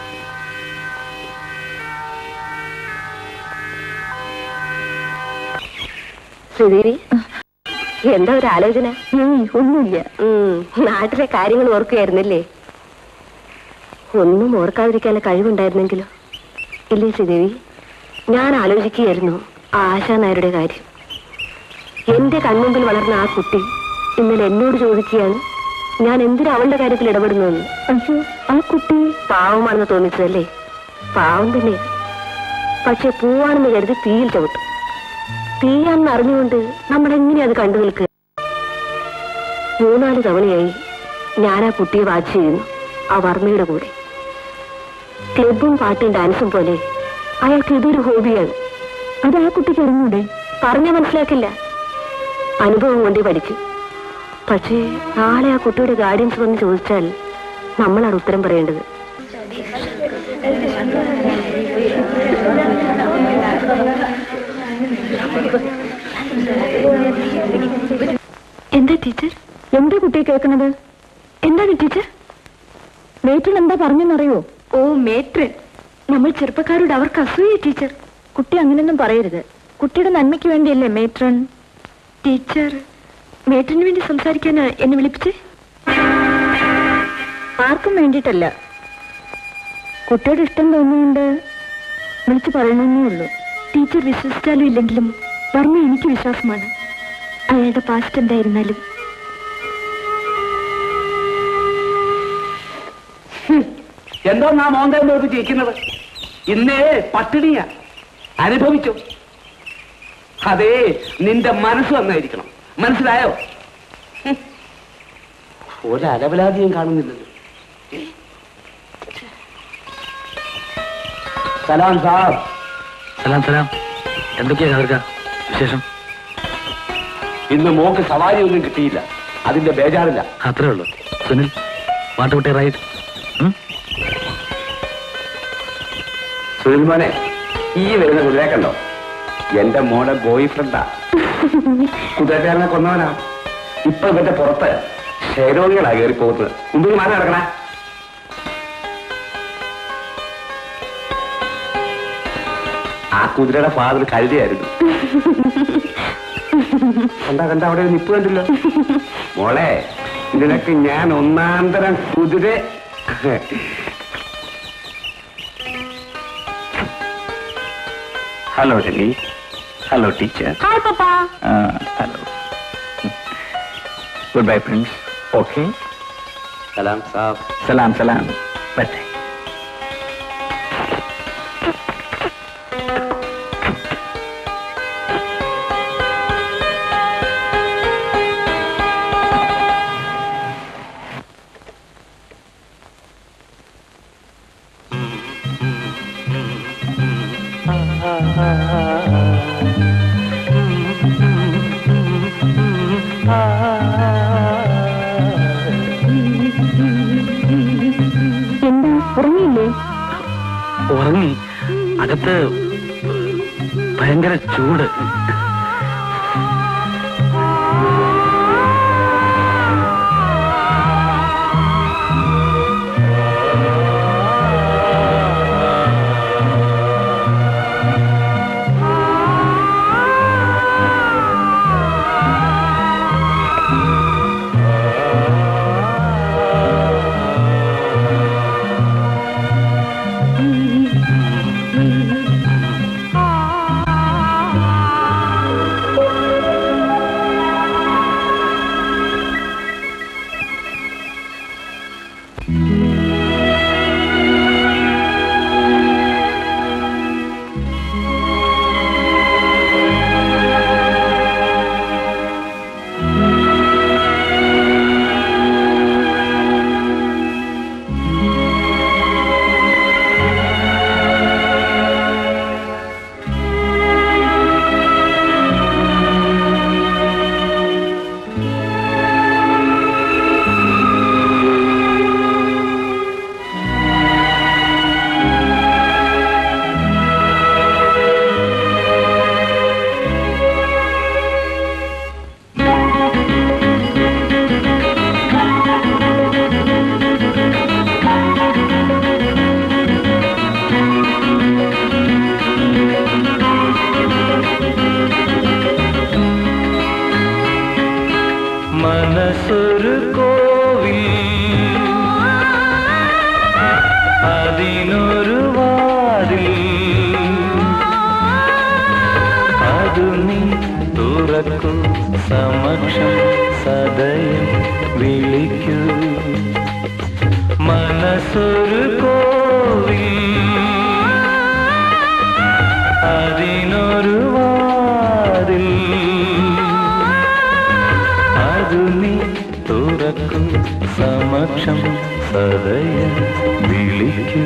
Sridevi, എന്താ ഒരു ആലോചന? ഒന്നുമില്ല. നാട്ടിലെ കാര്യങ്ങൾ ഓർക്കുകയായിരുന്നല്ലേ? ഒന്നും ഓർക്കാതിരിക്കാനുള്ള കഴിവുണ്ടായിരുന്നെങ്കിലോ? ഇല്ലേ ശ്രീദേവി, ഞാൻ ആലോചിക്കുകയായിരുന്നു ആശാ നായരുടെ കാര്യം. എന്റെ കൺമുമ്പിൽ വളർന്ന ആ കുട്ടി ഇന്നലെ എന്നോട് ചോദിക്കുകയാണ് ഞാൻ എന്തിനാ അവളുടെ കാര്യത്തിൽ ഇടപെടുന്നു. അയ്യോ, ആ കുട്ടി പാവമാണെന്ന് തോന്നിച്ചതല്ലേ? പാവം തന്നെ, പക്ഷെ പൂവാണെന്ന് കരുതി തീയിൽ ചവിട്ടും. തീയാണെന്ന് അറിഞ്ഞുകൊണ്ട് നമ്മളെങ്ങനെ അത് കണ്ടു നിൽക്കുക? മൂന്നാല് തവണയായി ഞാൻ ആ കുട്ടിയെ വാച്ച് ചെയ്യുന്നു, ആ വർമ്മയുടെ കൂടെ. ക്ലബും പാട്ടും ഡാൻസും പോലെ അയാൾക്ക് ഇതൊരു ഹോബിയാണ്. അത് ആ കുട്ടിക്ക് അറിഞ്ഞൂടെ? പറഞ്ഞാൽ മനസ്സിലാക്കില്ല, അനുഭവം കൊണ്ടേ പഠിക്കും. പക്ഷേ നാളെ ആ കുട്ടിയുടെ ഗാർഡിയൻസ് വന്ന് ചോദിച്ചാൽ നമ്മളാണ് ഉത്തരം പറയേണ്ടത്. എന്താ ടീച്ചർ? എന്താ കുട്ടിയെ കേൾക്കുന്നത്? എന്താണ് ടീച്ചർ? മേട്രൻ എന്താ പറഞ്ഞെന്നറിയോ? ഓ, മേട്രൻ. നമ്മൾ ചെറുപ്പക്കാരോട് അവർക്ക് അസൂയ ടീച്ചർ. കുട്ടി അങ്ങനെയൊന്നും പറയരുത്. കുട്ടിയുടെ നന്മയ്ക്ക് വേണ്ടിയല്ലേ മേട്രൻ? ടീച്ചർ, മേട്രന് വേണ്ടി സംസാരിക്കാനാ എന്നെ വിളിപ്പിച്ചേ? ആർക്കും വേണ്ടിയിട്ടല്ല. കുട്ടിയുടെ ഇഷ്ടം തോന്നിയുണ്ട് വിളിച്ചു പറയണമെന്നേ ഉള്ളൂ. ടീച്ചർ വിശ്വസിച്ചാലും ഇല്ലെങ്കിലും വർമ്മ എനിക്ക് വിശ്വാസമാണ്. അയാളുടെ പാസ്റ്റ് എന്തായിരുന്നാലും. എന്തോ നാ മോന്തോ ജയിക്കുന്നത്? ഇന്നേ പട്ടിണിയാ, അനുഭവിച്ചു. അതേ, നിന്റെ മനസ്സ് നന്നായിരിക്കണം, മനസ്സിലായോ? ഒരലവലാതിയും കാണുന്നില്ലല്ലോ. സലാം സാബ്. സലാം സലാം. എന്തൊക്കെയാ കാർക്ക വിശേഷം? ഇന്ന് മോക്ക് സവാരി ഒന്നും കിട്ടിയില്ല, അതിന്റെ ബേജാറില്ല. അത്രേ ഉള്ളൂ. Sunil, what would I write? Sunil മോനെ, ഈ വരുന്ന കുതിരെ കണ്ടോ? എന്റെ മോടെ ബോയ് ഫ്രണ്ടാ. കുതിരക്കാരനെ കൊന്നവനാ. ഇപ്പൊ ഇവന്റെ പുറത്ത് ക്ഷയരോഗികളാ കയറി പോകുന്നത്. മുമ്പിൽ മാറി നടക്കണേ. ആ കുതിരയുടെ ഫാദർ കഴുതിയായിരുന്നു. കണ്ടാ കണ്ട അവിടെ നിപ്പ് കണ്ടില്ലോ? മോളെ, നിനക്ക് ഞാൻ ഒന്നാം തരം കുതിര. Hello Delhi. Hello teacher. Hi papa. Hello. Goodbye prince. Okay. സലാം സാബ്. സലാം സലാം. ബൈ. ഉറങ്ങി. അകത്ത് ഭയങ്കര ചൂട്. സമക്ഷം സദയം വിളിക്കൂ. മനസ്സൊരു കോവിൽ, അതിനൊരു വാതിൽ, അതു നീ തുറക്കും സമക്ഷം സദയം വിളിക്കൂ.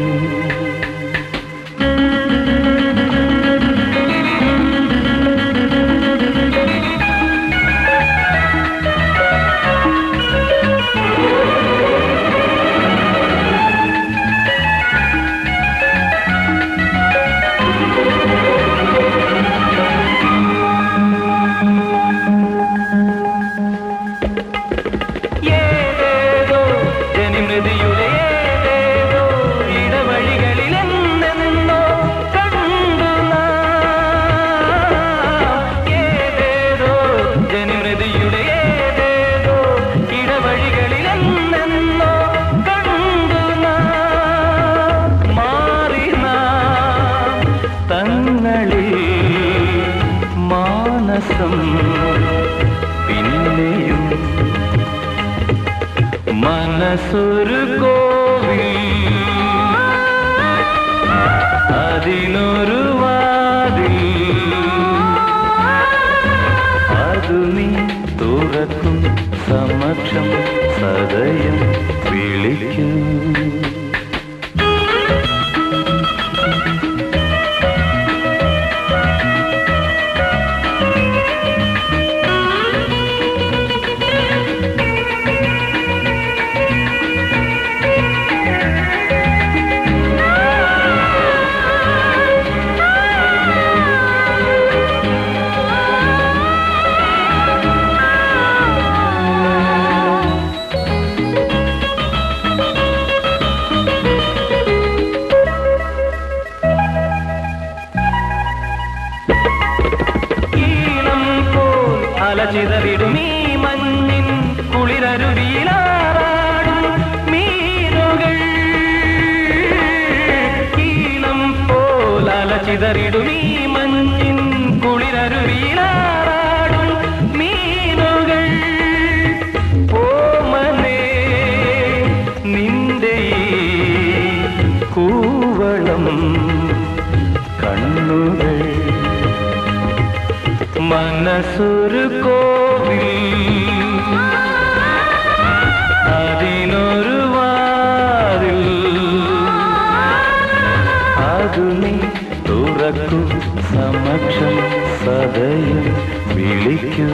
പിന്നെയും മനസ്സൊരു കോവിൽ, അതിനൊരു വാതിൽ, അതു നീ തുറക്കും സമക്ഷം സദയം വിളിക്കൂ. ചിതറിടുമീ മഞ്ഞിൻ കുളിരരുവിയിലാറാടും മീനുകൾ, ഈണം പോലല ചിതറിടുമീ മഞ്ഞിൻ കുളിരരുവിയിലാറാടും മീനുകൾ. ഓമനേ നിന്റെ കൂവളം കണ്ണുകൾ, മനസ്സൊരു കോവിൽ, അതിനൊരു വാതിൽ, അതു നീ തുറക്കൂ സമക്ഷം സദയം വിളിക്കൂ.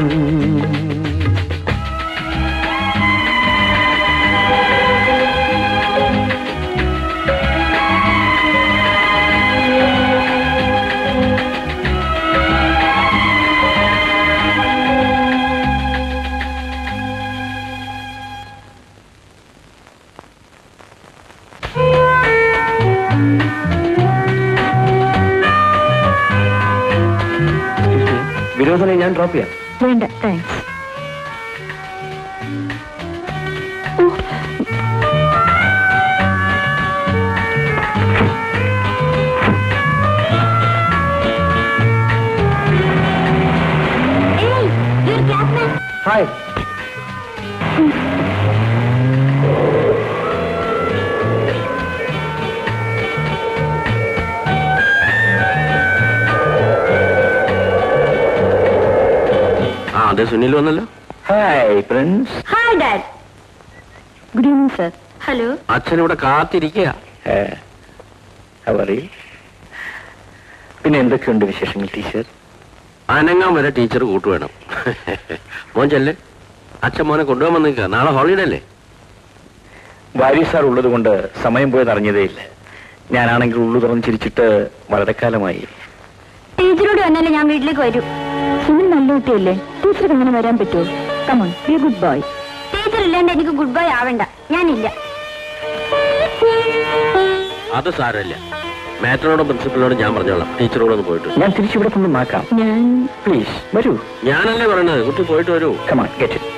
വിരോധനെ ഞാൻ ഡ്രോപ്പ് ചെയ്യാം. വേണ്ട, താങ്ക്സ്. ഹായ്. അതെ, സുനിൽ വന്നല്ലോ. Hi prince. Hi dad. Good evening sir. Hello. അച്ഛൻ ഇവിടെ കാത്തിരിക്കുക. പിന്നെ എന്തൊക്കെയുണ്ട് വിശേഷങ്ങൾ ടീച്ചർ? അനങ്ങാൻ വരെ ടീച്ചർ കൂട്ടുവേണം. മോൻ ചെല്ലേ, അച്ഛൻ മോനെ കൊണ്ടുപോകാൻ വന്നിരിക്കുക. നാളെ ഹോളിഡേ അല്ലേ? വാരി സാർ ഉള്ളത് കൊണ്ട് സമയം പോയത് അറിഞ്ഞതേ ഇല്ല. ഞാനാണെങ്കിൽ ഉള്ളു തുറന്ന് ചിരിച്ചിട്ട് വളരെ കാലമായി. ടീച്ചറോട് വന്നാലേ ഞാൻ വീട്ടിലേക്ക് വരൂ. സുനിൽ നല്ല കുട്ടിയല്ലേ, ടീച്ചർക്ക് അങ്ങനെ വരാൻ പറ്റുമോ? Come on, be a good boy. Teacher ഇല്ലാണ്ട് എനിക്ക് ഗുഡ് ബോയ് ആവണ്ട. ഞാനില്ല. അത് സാരമില്ല, മാറ്ററോടും പ്രിൻസിപ്പലിനോടും ഞാൻ പറഞ്ഞോളാം. ടീച്ചറോടൊന്ന് പോയിട്ട് ഞാൻ തിരിച്ചിവിടെ കൊണ്ട് മാക്കാം. ഞാൻ പ്ലീസ് വരൂ. ഞാനല്ലേ പറയുന്നത്, കുട്ടി പോയിട്ട് വരൂ. Come on, get it.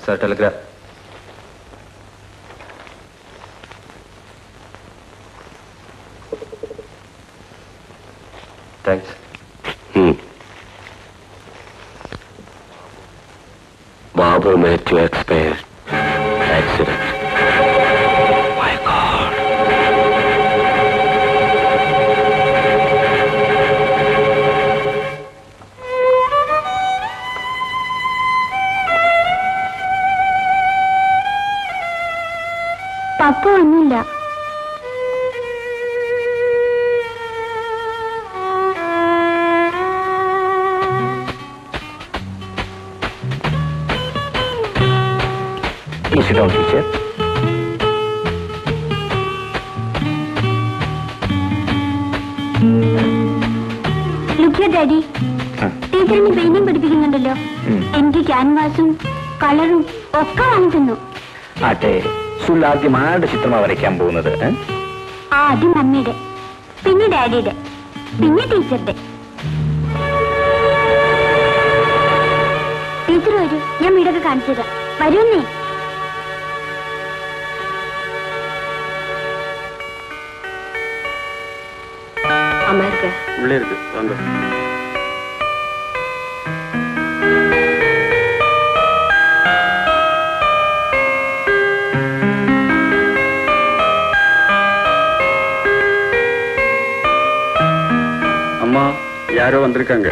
Sir, telegraph. Thanks. Hmm. Babu made to expire. Accident. My God. Papa വന്നില്ല. Please sit down, teacher. Look here, Daddy. ടീച്ചറിന് പെയിന്റിംഗ് പഠിപ്പിക്കുന്നുണ്ടല്ലോ. എനിക്ക് ക്യാൻവാസും കളറും ഒക്കെ വാങ്ങി തന്നു. ആട്ടെ, സുൽ ആദ്യം ആരുടെ ചിത്രമാണ് വരയ്ക്കാൻ പോകുന്നത്? ആദ്യം മമ്മിയുടെ, പിന്നെ ഡാഡിയുടെ, പിന്നെ ടീച്ചറുടെ. ടീച്ചർ വരൂ, ഞാൻ വീടൊക്കെ കാണിച്ചു തരാം. വരുന്നേ. அம்மா இருக்க உள்ளே இருக்கு, வாங்க. அம்மா யாரோ வந்திருக்காங்க.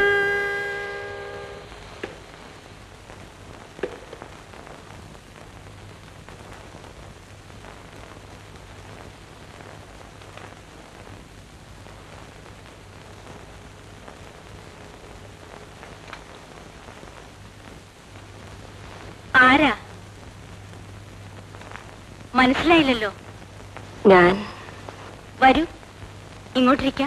ആരാ? മനസ്സിലായില്ലല്ലോ. ഞാൻ. വരൂ, ഇങ്ങോട്ടിരിക്കാം.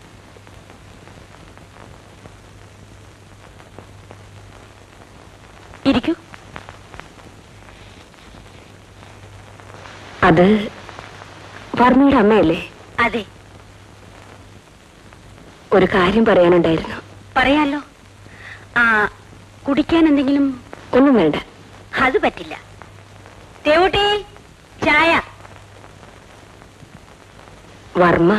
ഇരിക്കൂ. അത് വർമ്മയുടെ അമ്മയല്ലേ? അതെ. ഒരു കാര്യം പറയാനുണ്ടായിരുന്നു. പറയാലോ. ആ, കുടിക്കാൻ എന്തെങ്കിലും? ഒന്നും വേണ്ട. അത് പറ്റില്ല. ദേവൂട്ടി, ചായ. വർമ്മ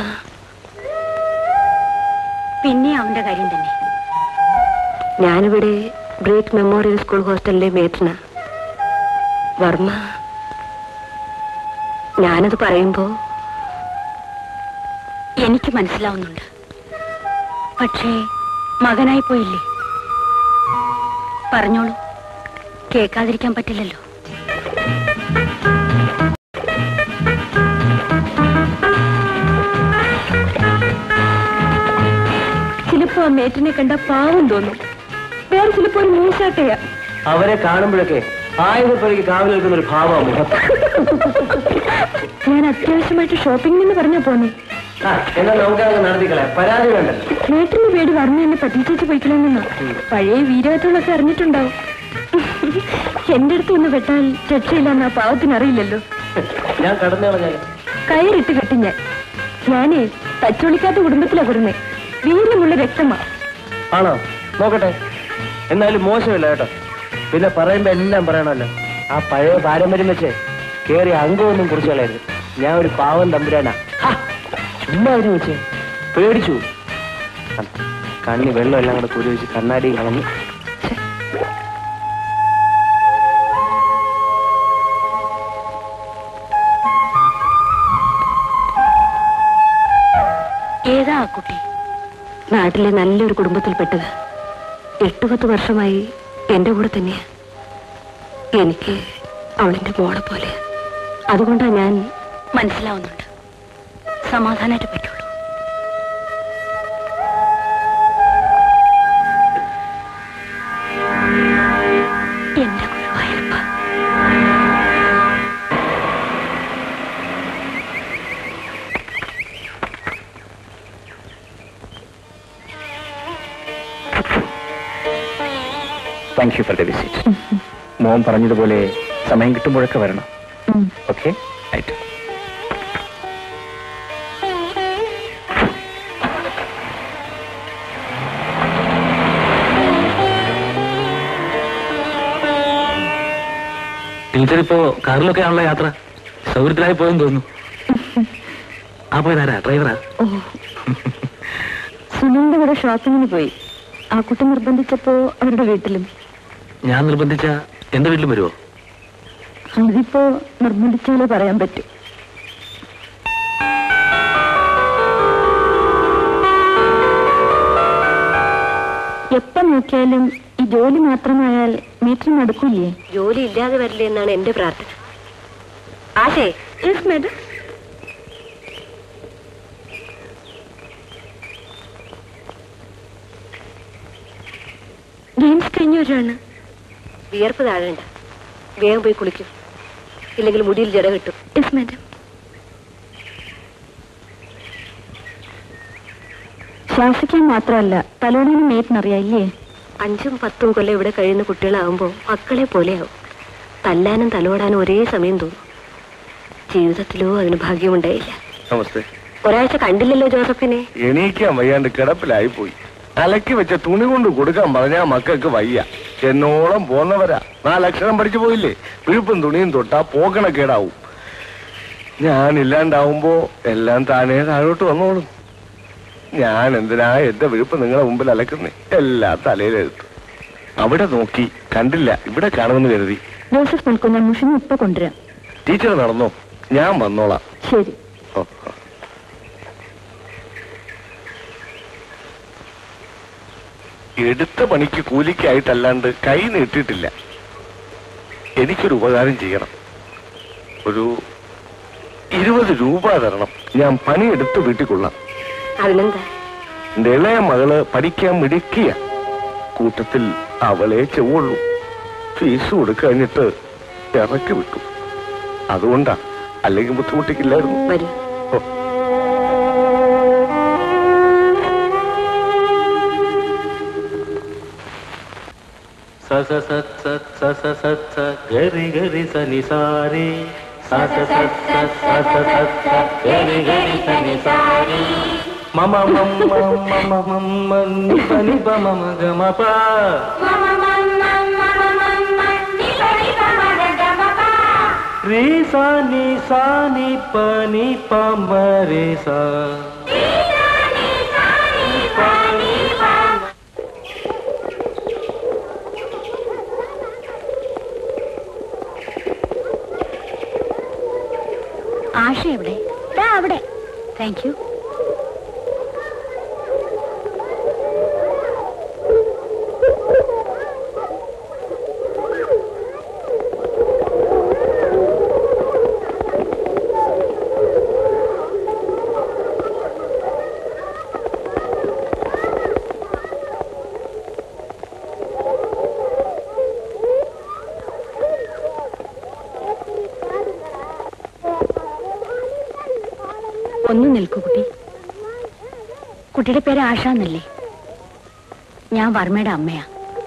പിന്നെ അവന്റെ കാര്യം തന്നെ. ഞാനിവിടെ ബ്രേക്ക് മെമ്മോറിയൽ സ്കൂൾ ഹോസ്റ്റലിലെ മേറ്റന. വർമ്മ ഞാനത് പറയുമ്പോ എനിക്ക് മനസ്സിലാവുന്നുണ്ട്. പക്ഷേ മകനായി പോയില്ലേ. പറഞ്ഞോളൂ, കേൾക്കാതിരിക്കാൻ പറ്റില്ലല്ലോ. ചിലപ്പോ ആ മേറ്റിനെ കണ്ട പാവം തോന്നും. വേറെ ചിലപ്പോ ഒരു മൂശാട്ടയാ. അവരെ കാണുമ്പോഴൊക്കെ ആയുധപ്പടിക്ക് കാവൽ നിൽക്കുന്ന ഒരു ഭാവം മുഖത്ത്. ഞാൻ അത്യാവശ്യമായിട്ട് ഷോപ്പിംഗ് എന്ന് പറഞ്ഞാ പോന്നെ. എന്നാൽ നമുക്കതൊക്കെ നടത്തിക്കളെ, പരാതി വേണ്ടല്ലോ. മേട്ടിന്റെ വീട് വർമ്മ എന്നെ പറ്റിച്ചു പോയിക്കളെന്നോ. പഴയ വീരകത്തുകളൊക്കെ അറിഞ്ഞിട്ടുണ്ടാവും. എന്റെ അടുത്ത് ഒന്ന് വെട്ടാൽ രക്ഷയില്ലെന്ന് ആ പാവത്തിന് അറിയില്ലല്ലോ. ഞാൻ കടന്നു കളഞ്ഞാലും കയറിട്ട് കെട്ടി ഞാൻ. ഞാനേ തച്ചൊളിക്കാത്ത കുടുംബത്തിലാ കൊടുന്നേ. വീര്യമുള്ള രക്തമാ. ആണോ? നോക്കട്ടെ. എന്നാലും മോശമില്ല കേട്ടോ. പിന്നെ പറയുമ്പോ എല്ലാം പറയണമല്ലോ. ആ പഴയ പാരമ്പര്യം വെച്ച് കേറി അംഗമൊന്നും കുറിച്ച് കളയരുത്. ഞാൻ ഒരു പാവം തമ്പുരാനാ. ചുമ്മാ ഒരു വെച്ച് പേടിച്ചു. കണ്ണി വെള്ളം എല്ലാം കൂടെ കുരി വെച്ച് കണ്ണാടിയും കളഞ്ഞു. ഏതാ ആ കുട്ടി? നാട്ടിലെ നല്ലൊരു കുടുംബത്തിൽപ്പെട്ടത്. എട്ടു പത്ത് വർഷമായി എന്റെ കൂടെ തന്നെയാ. എനിക്ക് അവളെന്റെ മോളെ പോലെ. അതുകൊണ്ടാ ഞാൻ. മനസ്സിലാവുന്നുണ്ട്. സമാധാനമായിട്ട് പറ്റുള്ളൂ. എന്റെ ഗുരുവായൂരപ്പ. Thank you for the visit. മോൻ പറഞ്ഞതുപോലെ സമയം കിട്ടുമ്പോഴൊക്കെ വരണം. ഓക്കെ, ആയിട്ട്. ടീച്ചർ ഇപ്പോ കാറിലൊക്കെ ആണല്ലോ യാത്ര. സൗകര്യത്തിലായി പോയെന്ന് തോന്നുന്നു. ആ പോയതാരാ? ഡ്രൈവറാ? ഓ, സുനിലിന്റെ കൂടെ ഷോപ്പിങ്ങിന് പോയി. ആ കുട്ടി നിർബന്ധിച്ചപ്പോ അവരുടെ വീട്ടിലും. ഞാൻ നിർബന്ധിച്ച എന്റെ വീട്ടിലും വരുമോ? അതിപ്പോ നിർബന്ധിച്ചാലേ പറയാൻ പറ്റൂ. എപ്പം നോക്കിയാലും ഈ ജോലി മാത്രമായാൽ മീറ്റർ നടക്കൂലേ? ജോലി ഇല്ലാതെ വരില്ലേ എന്നാണ് എന്റെ പ്രാർത്ഥന. ആശേ? Yes madam. ഗെയിംസ് കഴിഞ്ഞവരാണ്. വിയർപ്പ് താഴണ്ട, വേഗം പോയി കുളിക്കും, ഇല്ലെങ്കിൽ മുടിയിൽ ജട കിട്ടും. Yes madam. ശ്വാസിക്കാൻ മാത്രമല്ല തലോടാനും മേറ്റിനറിയാം ഇല്ലേ? അഞ്ചും പത്തും കൊല്ലം ഇവിടെ കഴിയുന്ന കുട്ടികളാവുമ്പോൾ മക്കളെ പോലെയാവും. തല്ലാനും തലോടാനും ഒരേ സമയം തോന്നും. ജീവിതത്തിലോ അതിന് ഭാഗ്യമുണ്ടായില്ല. നമസ്തേ. ഒരാഴ്ച കണ്ടില്ലല്ലോ ജോസഫിനെ. എണീക്കാൻ വയ്യാണ്ട് കിടപ്പിലായി പോയി. അലക്കി വെച്ച തുണി കൊണ്ട് കൊടുക്കാൻ പറഞ്ഞാ മക്കൾക്ക് വയ്യ. എന്നോളം പോന്നവരാ. നാലക്ഷരം പഠിച്ചു പോയില്ലേ? വിഴുപ്പും തുണിയും തൊട്ടാ പോക്കണക്കേടാവും. ഞാനില്ലാണ്ടാവുമ്പോ എല്ലാം താനേ താഴോട്ട് വന്നോളും. ഞാൻ എന്തിനാ എന്റെ വിഴുപ്പ് നിങ്ങളെ മുമ്പിൽ അലക്കുന്നേ? എല്ലാ തലയിലെഴുത്തു. അവിടെ നോക്കി കണ്ടില്ല, ഇവിടെ കാണുമെന്ന് കരുതി. ജോസഫ് നിൽക്കുന്ന മുഷിന് ഇപ്പൊ കൊണ്ടുവരാം. ടീച്ചർ നടന്നോ, ഞാൻ വന്നോളാം. ശരി. ഓ, എടുത്ത പണിക്ക് കൂലിക്കായിട്ടല്ലാണ്ട് കൈ നീട്ടിയിട്ടില്ല. എനിക്കൊരു ഉപകാരം ചെയ്യണം. ഒരു ഇരുപത് രൂപ തരണം. ഞാൻ പണിയെടുത്ത് വീട്ടിൽ കൊള്ളാം. അതിനെന്താ? എന്റെ ഇളയ മകള് പഠിക്കാൻ മിടുക്കിയ കൂട്ടത്തിൽ അവളെ ചെവുള്ളൂ. ഫീസ് കൊടുക്കഴിഞ്ഞിട്ട് ഇറക്കി വിട്ടു. അതുകൊണ്ടാ, അല്ലെങ്കിൽ ബുദ്ധിമുട്ടിക്കില്ലായിരുന്നു. വരും. സ സ സത് സത് സ സ സത് സ ഗരി ഗരി സനി സാരി സ സ സത് സത് സ സ സത് സ ഗരി ഗരി സനി സാരി മമ മമ മമ മമ നി പ നി പ മമ ഗ മ പ മമ മമ മമ മമ നി പ നി പ മ ഗ മ പ രി സ നി സ നി പ നി പ മ രി സ രി സ നി സ നി പ നി പ. ആശ എവിടെ? അവിടെ. Thank you. ഒന്ന് നിൽക്കൂ കുട്ടി. കുട്ടിയുടെ പേര് ആശ എന്നല്ലേ? ഞാൻ വർമ്മയുടെ അമ്മയാ.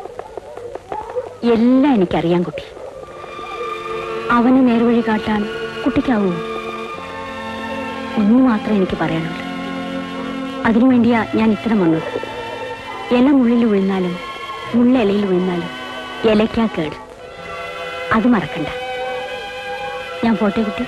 എല്ലാം എനിക്കറിയാം കുട്ടി. അവന് നേർവഴി കാട്ടാൻ കുട്ടിക്കാവൂ? ഒന്നു മാത്രമേ എനിക്ക് പറയാനുള്ളൂ. അതിനുവേണ്ടിയാ ഞാൻ ഇത്ര വന്നത്. ഇല മുള്ളിൽ വീഴുന്നാലും മുള്ളിലയിൽ വീഴുന്നാലും ഇലയ്ക്കാ കേട്. അത് മറക്കണ്ട. ഞാൻ പോട്ടെ കുട്ടി.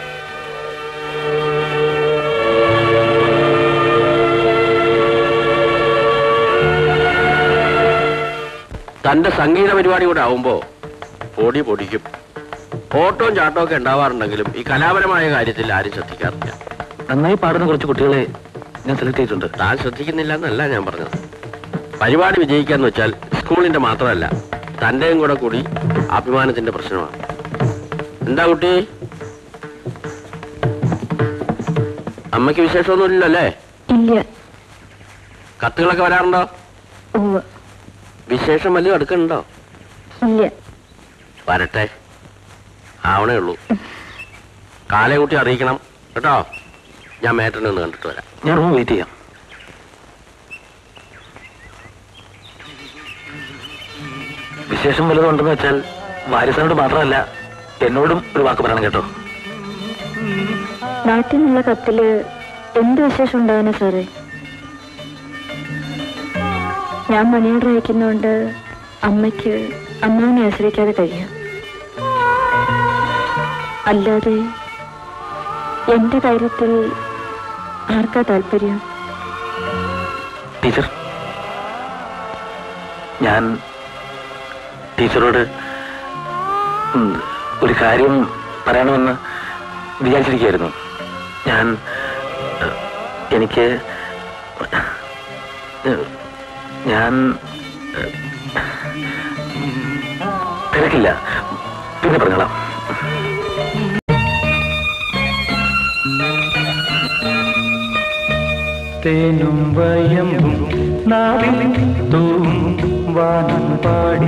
തന്റെ സംഗീത പരിപാടി കൂടെ ആവുമ്പോ പൊടി പൊടിക്കും. ഓട്ടവും ചാട്ടവും ഒക്കെ ഉണ്ടാവാറുണ്ടെങ്കിലും ഈ കലാപരമായ കാര്യത്തിൽ ആരും ശ്രദ്ധിക്കാറില്ല. നന്നായി പാടുന്ന കുറച്ച് കുട്ടികളെ ഞാൻ സെലക്ട് ചെയ്തിട്ടുണ്ട്. താൻ ശ്രദ്ധിക്കുന്നില്ല എന്നല്ല ഞാൻ പറഞ്ഞത്. പരിപാടി വിജയിക്കാന്ന് വെച്ചാൽ സ്കൂളിന്റെ മാത്രമല്ല തന്റെയും കൂടെ കൂടി അഭിമാനത്തിന്റെ പ്രശ്നമാണ്. എന്താ കുട്ടി, അമ്മയ്ക്ക് വിശേഷമൊന്നുമില്ലല്ലോ അല്ലേ? ഇല്ല. കത്തുകളൊക്കെ വരാറുണ്ടോ? വിശേഷം വല്ലതും എടുക്കണുണ്ടോ? ഇല്ല. വരട്ടെ, ആവണേ ഉള്ളൂ. കാലേ കുട്ടി അറിയിക്കണം കേട്ടോ. ഞാൻ മേട്ടനെ ഒന്ന് കണ്ടിട്ട് വരാം. ഞാൻ റൂം വെയിറ്റ് ചെയ്യാം. വിശേഷം വല്ലതും ഉണ്ടെന്ന് വെച്ചാൽ വാരിസനോട് മാത്രമല്ല എന്നോടും ഒരു വാക്ക് പറയണം കേട്ടോ. നാട്ടിൽ നിന്നുള്ള കത്തില് എന്ത് വിശേഷം ഉണ്ടാവുന്ന സാറേ? ഞാൻ മണി ഓർഡർ അയക്കുന്നോണ്ട് അമ്മയ്ക്ക് അമ്മാവിനെ ആശ്രയിക്കാതെ കഴിയാം. അല്ലാതെ എന്റെ കാര്യത്തിൽ ആർക്കാ താല്പര്യം? ടീച്ചർ, ഞാൻ ടീച്ചറോട് ഉം, ഒരു കാര്യം പറയണമെന്ന് വിചാരിച്ചിരിക്കുകയായിരുന്നു. ഞാൻ ഏഹ്, എനിക്ക് ഏഹ്, ഞാൻ ഏഹ്, തിരക്കില്ല, പിന്നെ പറഞ്ഞോളാം. തേനും വയമ്പും നാവിൽ തൂവും വാനം പാടി,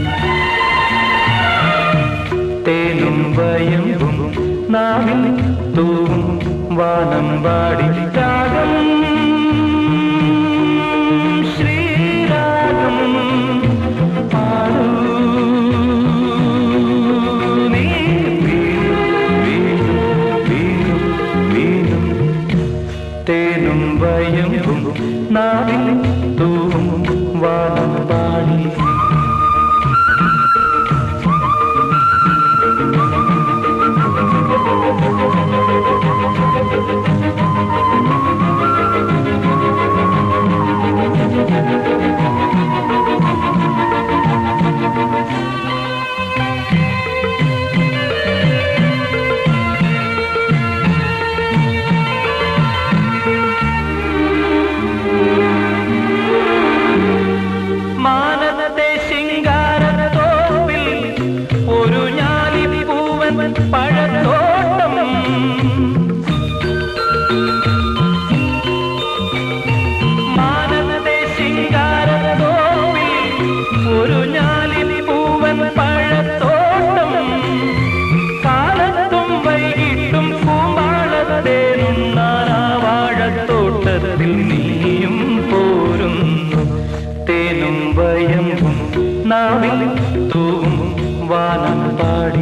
തേനും വയമ്പും നാവിൽ തൂവും വാനം പാടി, രാഗം ശ്രീരാഗം പാടൂ നീ വീണ്ടും വീണ്ടും വീണ്ടും. തേനും വയമ്പും നാവിൽ തൂവും വാനം പാടി. മാനത്തെ ശിങ്കാരത്തോപ്പിൽ ഒരു ഞാലിപ്പൂവൻ പഴത്തോട്ടം, മാനത്തെ ശിങ്കാരത്തോപ്പിൽ ഒരു ഞാലിപ്പൂവൻ പഴത്തോട്ടം, കാലത്തും വൈകിട്ടും പൂമ്പാളത്തേനുണ്ണാനാ വാഴത്തോട്ടത്തിൽ നീയും പോരുന്നു. തേനും വയമ്പും നാവിൽ തൂവും വാനം പാടി.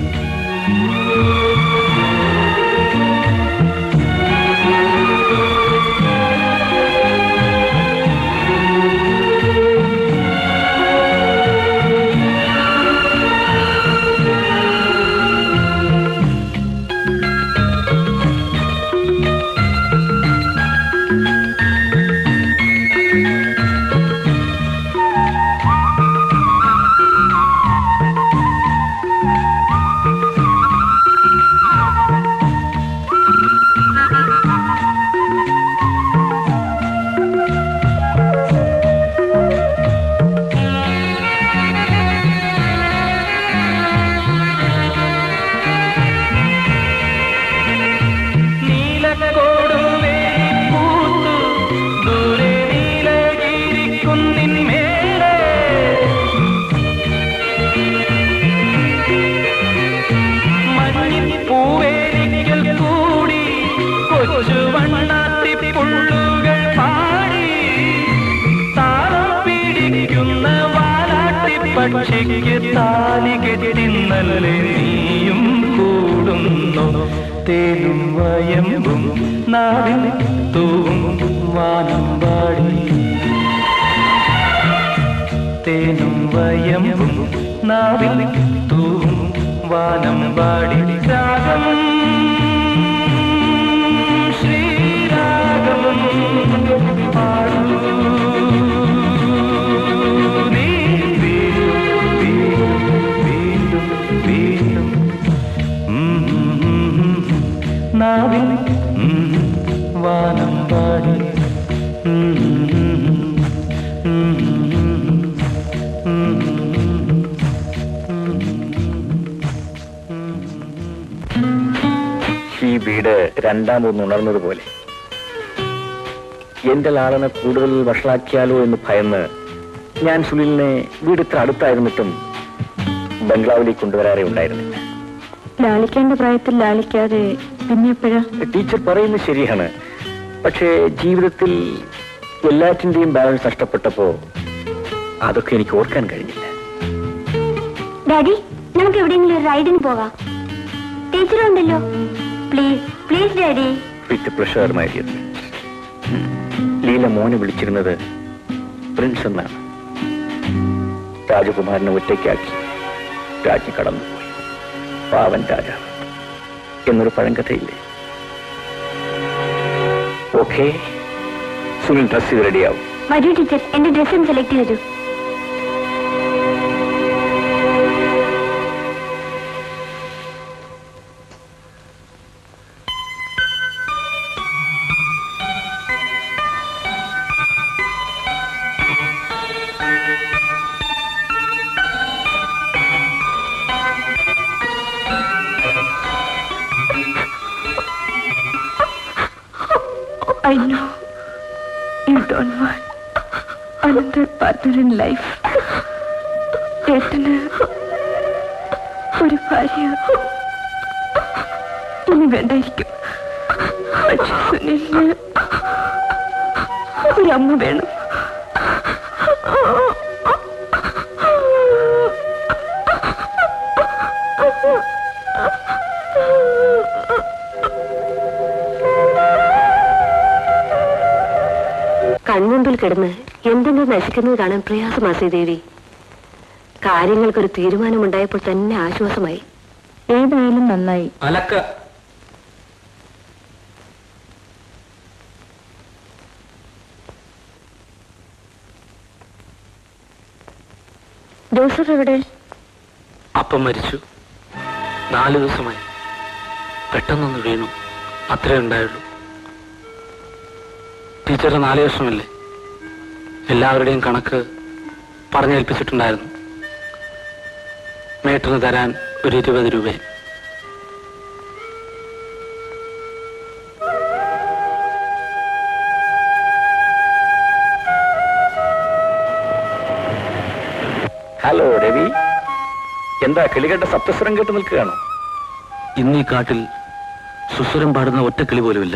പക്ഷിക്ക് താലി കെട്ടിന്നല്ലേ നീയും കൂടുന്നു. തേനും വയമ്പും നാവിൽ തൂവും വാനം പാടി. തേനും വയമ്പും നാവിൽ തൂവും വാനം പാടി. രാഗം ശ്രീരാഗം പാടൂ നീ വീണ്ടും വീണ്ടും വീണ്ടും. നാവിൽ വാനം പാടി. ഈ വീട് രണ്ടാമതൊന്ന് ഉണർന്നതുപോലെ എന്റെ ലാളനെ കൂടുതൽ വഷളാക്കിയാലോ എന്ന് ഭയന്ന് ഞാൻ സുനിലിനെ വീട് ഇത്ര അടുത്തായിരുന്നിട്ടും ബംഗ്ലാവിലേക്ക് കൊണ്ടുവരാറേ ഉണ്ടായിരുന്നില്ല. ലാളിക്കേണ്ട പ്രായത്തിൽ ലാളിക്കാതെ പിന്നെ എപ്പോഴാ? ടീച്ചർ പറയുന്നത് ശരിയാണ്. പക്ഷേ ജീവിതത്തിൽ എല്ലാറ്റിന്റെയും ബാലൻസ് നഷ്ടപ്പെട്ടപ്പോ അതൊക്കെ എനിക്ക് ഓർക്കാൻ കഴിഞ്ഞില്ല. ഡാഡി, നമുക്ക് എവിടെയെങ്കിലും ഒരു റൈഡിന് പോകാം. ടീച്ചർ ഉണ്ടല്ലോ. Please please daddy. With pleasure my dear. Leela മോനെ വിളിച്ചിരുന്നത് പ്രിൻസ് എന്നാണ്. രാജകുമാരനെ ഒറ്റയ്ക്കാക്കി രാജ്ഞി കടന്നുപോയി. പാവൻ രാജാവ്. എന്നൊരു പഴങ്കഥയില്ലേ? ഓക്കെ, സുനിൽ ഡ്രസ് ചെയ്ത് റെഡിയാവും. വരൂ ടീച്ചർ, എന്റെ ഡ്രസ്സും സെലക്ട് ചെയ്തു. I know you don't want another partner in life. ഏട്ടന് ഒരു ഭാര്യ ഇനി വേണ്ടായിരിക്കും. പക്ഷെ സുനിലിന് ഒരമ്മ വേണം. കൺമുമ്പിൽ കിടന്ന് എന്തെങ്കിലും നശിക്കുന്നത് കാണാൻ പ്രയാസമാ ശ്രീദേവി. കാര്യങ്ങൾക്കൊരു തീരുമാനമുണ്ടായപ്പോൾ തന്നെ ആശ്വാസമായി. ഏതായാലും നന്നായി. അലക്ക ജോസഫ് എവിടെ? അപ്പം മരിച്ചു. നാല് ദിവസമായി. പെട്ടെന്നൊന്ന് വീണു, അത്രേ ഉണ്ടായുള്ളൂ. ടീച്ചറുടെ നാല് വർഷമല്ലേ, എല്ലാവരുടെയും കണക്ക് പറഞ്ഞേൽപ്പിച്ചിട്ടുണ്ടായിരുന്നു. മേട്ടന് തരാൻ ഒരു ഇരുപത് രൂപയും. ഹലോ രവി, എന്താ കിളികെട്ട സപ്തസ്വരം കേട്ട് നിൽക്കുകയാണോ? ഇന്നീ കാട്ടിൽ സുസ്വരം പാടുന്ന ഒറ്റ കിളി പോലുമില്ല.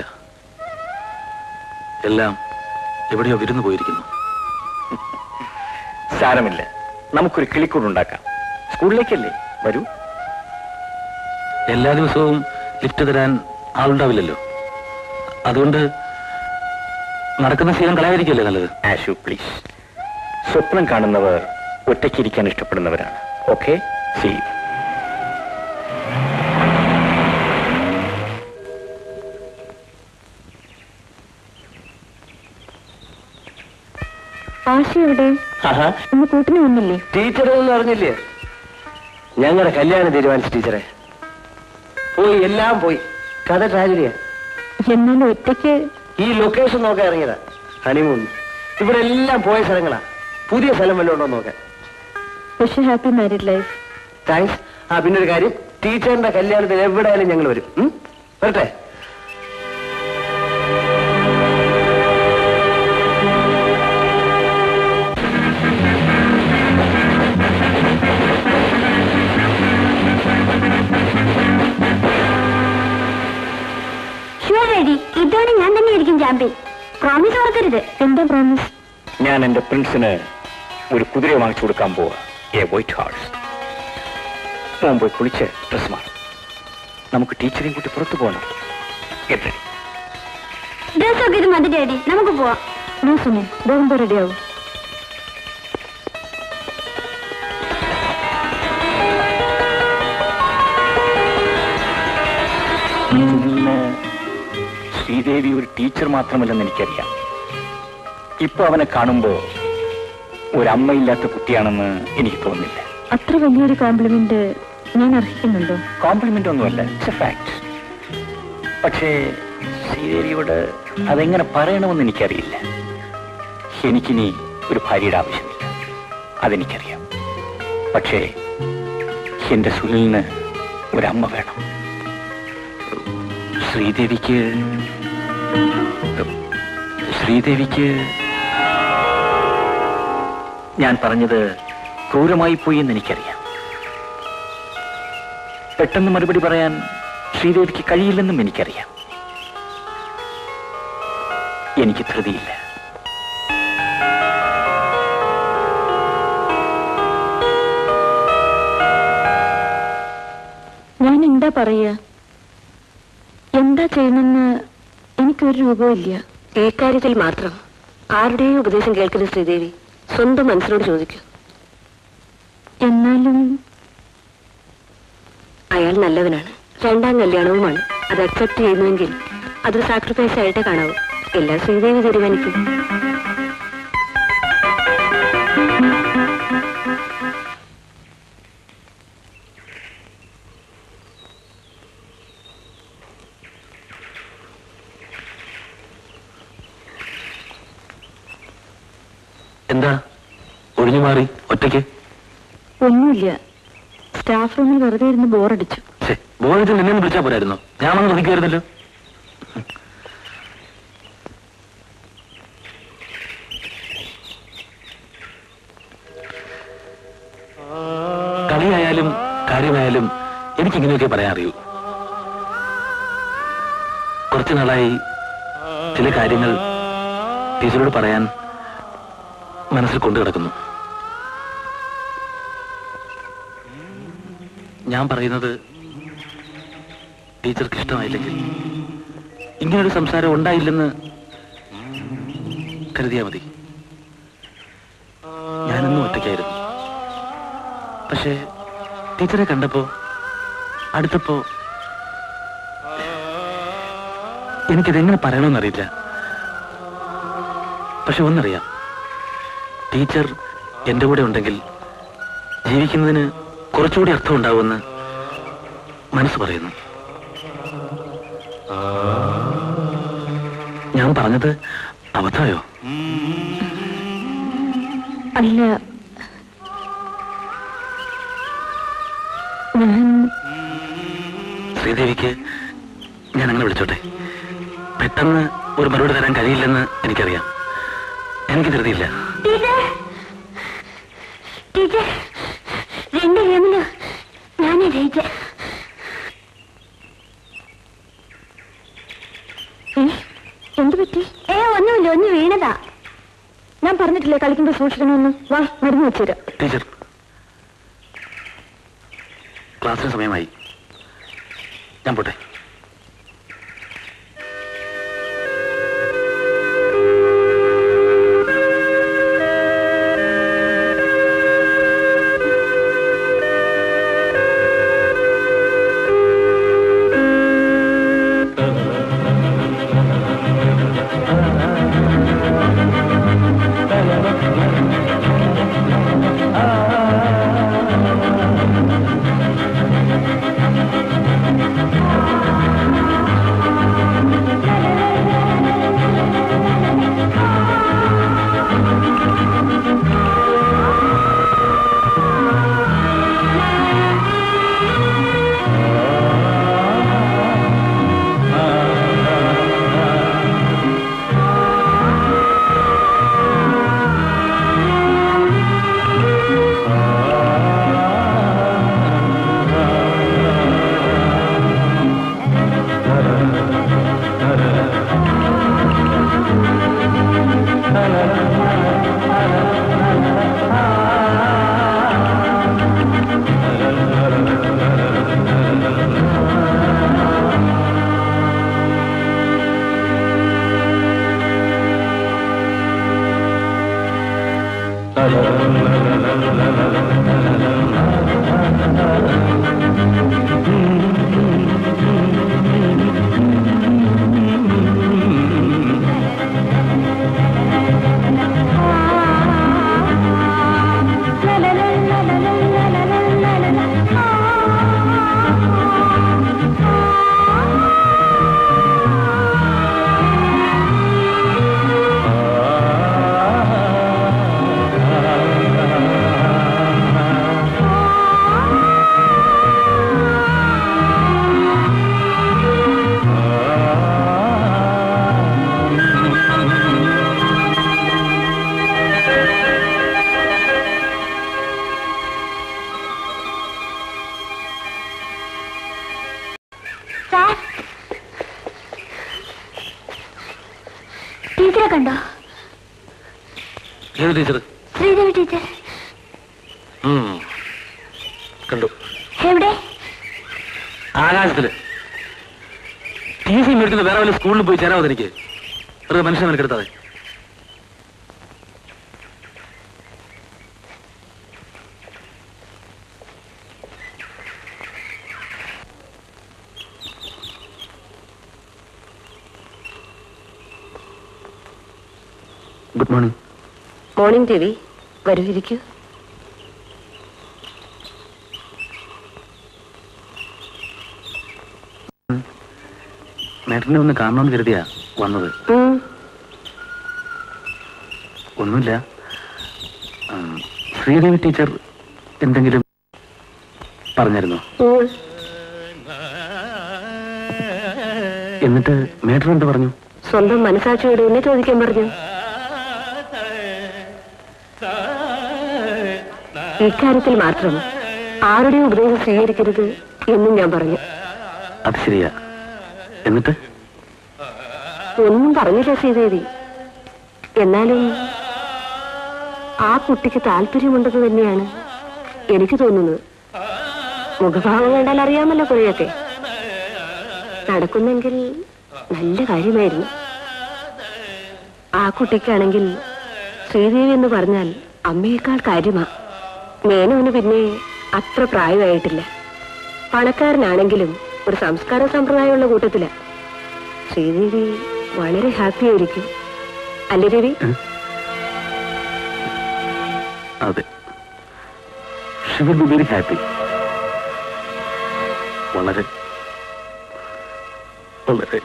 എല്ലാം എവിടെയോ വിരുന്നു പോയിരിക്കുന്നു. സാരമില്ല, നമുക്കൊരു കിളിക്കൂടുണ്ടാക്കാം. സ്കൂളിലേക്കല്ലേ, വരൂ. എല്ലാ ദിവസവും ലിഫ്റ്റ് തരാൻ ആളുണ്ടാവില്ലല്ലോ, അതുകൊണ്ട് നടക്കുന്ന ശീലം കളയാതിരിക്കല്ലേ നല്ലത്. ആഷു പ്ലീസ്. സ്വപ്നം കാണുന്നവർ ഒറ്റയ്ക്കിരിക്കാൻ ഇഷ്ടപ്പെടുന്നവരാണ്. Okay, see you. ആശ എവിടെ? ഇന്ന് കൂട്ടിന് വന്നില്ലേ? ടീച്ചറൊന്നും അറിഞ്ഞില്ലേ? ഞങ്ങളുടെ കല്യാണം തീരുമാനിച്ചു ടീച്ചറെ. പോയി, എല്ലാം പോയി. കഥ ട്രാജഡിയാ. എന്നാലും ഒറ്റയ്ക്ക് ഈ ലൊക്കേഷൻ നോക്കാൻ ഇറങ്ങിയതാ. ഹണിമൂൺ. ഇവിടെ എല്ലാം പോയ സ്ഥലങ്ങളാ. പുതിയ സ്ഥലം വല്ലതും ഉണ്ടോ നോക്കാൻ. Wish happy married life. Thanks. ആ പിന്നൊരു കാര്യം, ടീച്ചറിന്റെ കല്യാണത്തിന് എവിടെയായാലും ഞങ്ങൾ വരും. ഉം? വരട്ടെ. ഇതോടെ ഞാൻ തന്നെ ആയിരിക്കും ചാമ്പ്യൻ. പ്രോമിസ് ഓർക്കരുത്. എന്താ പ്രോമിസ്? ഞാൻ എന്റെ പ്രിൻസിന് ഒരു കുതിരയെ വാങ്ങിച്ചു കൊടുക്കാൻ പോവാ. A white horse. മോൻ പോയി കുളിച്ച് ഡ്രസ് മാറും. നമുക്ക് ടീച്ചറെയും കൂട്ടി പുറത്തു പോകണം. Get ready. ഡ്രസ് ഒക്കെ ഇത് മതി ഡാഡി, നമുക്ക് പോവാം. നോ സുനിൽ, പോകുമ്പോ റെഡിയാവും. ശ്രീദേവി ഒരു ടീച്ചർ മാത്രമല്ലെന്ന് എനിക്കറിയാം. ഇപ്പൊ അവനെ കാണുമ്പോ ഒരമ്മയില്ലാത്ത കുട്ടിയാണെന്ന് എനിക്ക് തോന്നുന്നില്ല. അത്ര വലിയൊരു കോംപ്ലിമെന്റ് ഞാൻ അർഹിക്കുന്നുണ്ടോ? കോംപ്ലിമെന്റ് ഒന്നുമല്ല, ഇറ്റ്സ് എ ഫാക്ട്. പക്ഷേ ശ്രീദേവിയോട് അതെങ്ങനെ പറയണമെന്ന് എനിക്കറിയില്ല. എനിക്കിനി ഒരു ഭാര്യയുടെ ആവശ്യമില്ല, അതെനിക്കറിയാം. പക്ഷേ എന്റെ സുനിലിന് ഒരമ്മ വേണം. ശ്രീദേവിക്ക് ശ്രീദേവിക്ക് ഞാൻ പറഞ്ഞത് ക്രൂരമായി പോയി എന്ന് എനിക്കറിയാം. പെട്ടെന്ന് മറുപടി പറയാൻ ശ്രീദേവിക്ക് കഴിയില്ലെന്നും എനിക്കറിയാം. എനിക്ക് ധൃതിയില്ല. ഞാൻ എന്താ പറയുക, എന്താ ചെയ്യണമെന്ന് എനിക്കൊരു രൂപമില്ല. ഈ കാര്യത്തിൽ മാത്രം ആരുടെയും ഉപദേശം കേൾക്കുന്ന ശ്രീദേവി സ്വന്തം മനസ്സിനോട് ചോദിക്കൂ. എന്നാലും അയാൾ നല്ലവനാണ്. രണ്ടാം കല്യാണവുമാണ്. അത് അക്സെപ്റ്റ് ചെയ്യുന്നുവെങ്കിൽ അതൊരു സാക്രിഫൈസ് ആയിട്ടേ കാണാവൂ. എല്ലാം ശ്രീദേവി തീരുമാനിക്കും. എന്താ ഒഴിഞ്ഞു മാറി ഒറ്റയ്ക്ക്? ഒന്നുമില്ല, സ്റ്റാഫ് റൂമിൽ വെറുതെ ഇരുന്ന് ബോറടിച്ചു. ബോറടിച്ച് നിന്നെ വിളിച്ചാ പോരായിരുന്നോ? ഞാൻ വന്ന് ഒതുക്കിയായിരുന്നല്ലോ. കളിയായാലും കാര്യമായാലും എനിക്കിങ്ങനെയൊക്കെ പറയാൻ അറിയൂ. കുറച്ചു നാളായി ചില കാര്യങ്ങൾ ടീച്ചറോട് പറയാൻ മനസ്സിൽ കൊണ്ടു കിടക്കുന്നു. ഞാൻ പറയുന്നത് ടീച്ചർക്ക് ഇഷ്ടമായില്ലെങ്കിൽ ഇങ്ങനൊരു സംസാരം ഉണ്ടായില്ലെന്ന് കരുതിയാ മതി. ഞാനെന്നും ഒറ്റയ്ക്കായിരുന്നു. പക്ഷേ ടീച്ചറെ കണ്ടപ്പോ അടുത്തപ്പോ എനിക്കിതെങ്ങനെ പറയണമെന്നറിയില്ല. പക്ഷെ ഒന്നറിയാം, ടീച്ചർ എന്റെ കൂടെ ഉണ്ടെങ്കിൽ ജീവിക്കുന്നതിന് കുറച്ചുകൂടി അർത്ഥം ഉണ്ടാവുമെന്ന് മനസ്സ് പറയുന്നു. ഞാൻ പറഞ്ഞത് അബദ്ധമായോ? അല്ല, ഞാൻ ശ്രീദേവിക്ക് ഞാൻ അങ്ങനെ വിളിച്ചോട്ടെ? പെട്ടെന്ന് ഒരു മറുപടി തരാൻ കഴിയില്ലെന്ന് എനിക്കറിയാം. എനിക്ക് ധൃതിയില്ല. ടീച്ചർ, രണ്ട് ഗെയിമില് ഞാനേ ജയിച്ച. എന്ത് പറ്റി? ഏ ഒന്നുമില്ല, ഒന്ന് വീണതാ. ഞാൻ പറഞ്ഞിട്ടില്ലേ കളിക്കുമ്പോ സൂക്ഷിക്കണമെന്ന്? വാ, മരുന്ന് വെച്ചുതരാം. ടീച്ചർ, ക്ലാസ്സിന് സമയമായി, ഞാൻ പോട്ടെ. ടീച്ചറെ കണ്ടോ? ഏത് ടീച്ചർ? ശ്രീദേവി ടീച്ചർ. കണ്ടു. എവിടെ? ആകാശത്തില്. ടി സി മേടിക്കുന്ന വേറെ വല്ല സ്കൂളിൽ പോയി ചേരാവോ? എനിക്ക് വെറുതെ മനുഷ്യനെ മെനക്കെടുത്താതെ. Good morning. മോർണിംഗ് രവി, വരൂ ഇരിക്കൂ. മേഡനെ ഒന്ന് കാണണമെന്ന് കരുതിയാ വന്നത്. ഒന്നുമില്ല, ശ്രീദേവി ടീച്ചർ എന്തെങ്കിലും പറഞ്ഞായിരുന്നോ? എന്നിട്ട് മേഡർ എന്ത് പറഞ്ഞു? സ്വന്തം മനസാക്ഷിയോട് എന്നെ ചോദിക്കാൻ പറഞ്ഞു. ഇക്കാര്യത്തിൽ മാത്രം ആരുടെയും ഉപദേശം സ്വീകരിക്കരുത് എന്നും ഞാൻ പറഞ്ഞു. അത് ശരിയാ. എന്നിട്ട് ഒന്നും പറഞ്ഞില്ല ശ്രീദേവി. എന്നാലും ആ കുട്ടിക്ക് താല്പര്യമുണ്ടെന്ന് തന്നെയാണ് എനിക്ക് തോന്നുന്നത്. മുഖഭാവം കണ്ടാൽ അറിയാമല്ലോ കുറെയൊക്കെ. നടക്കുന്നെങ്കിൽ നല്ല കാര്യമായിരുന്നു. ആ കുട്ടിക്കാണെങ്കിൽ ശ്രീദേവി എന്ന് പറഞ്ഞാൽ അമ്മയേക്കാൾ കാര്യമാ. മേനോന് പിന്നെ അത്ര പ്രായമായിട്ടില്ല. പണക്കാരനാണെങ്കിലും ഒരു സംസ്കാര സമ്പ്രദായമുള്ള കൂട്ടത്തില. ശ്രീദേവി വളരെ ഹാപ്പി ആയിരിക്കും, അല്ലേ രവി? അതെ, she will be very happy. വളരെ വളരെ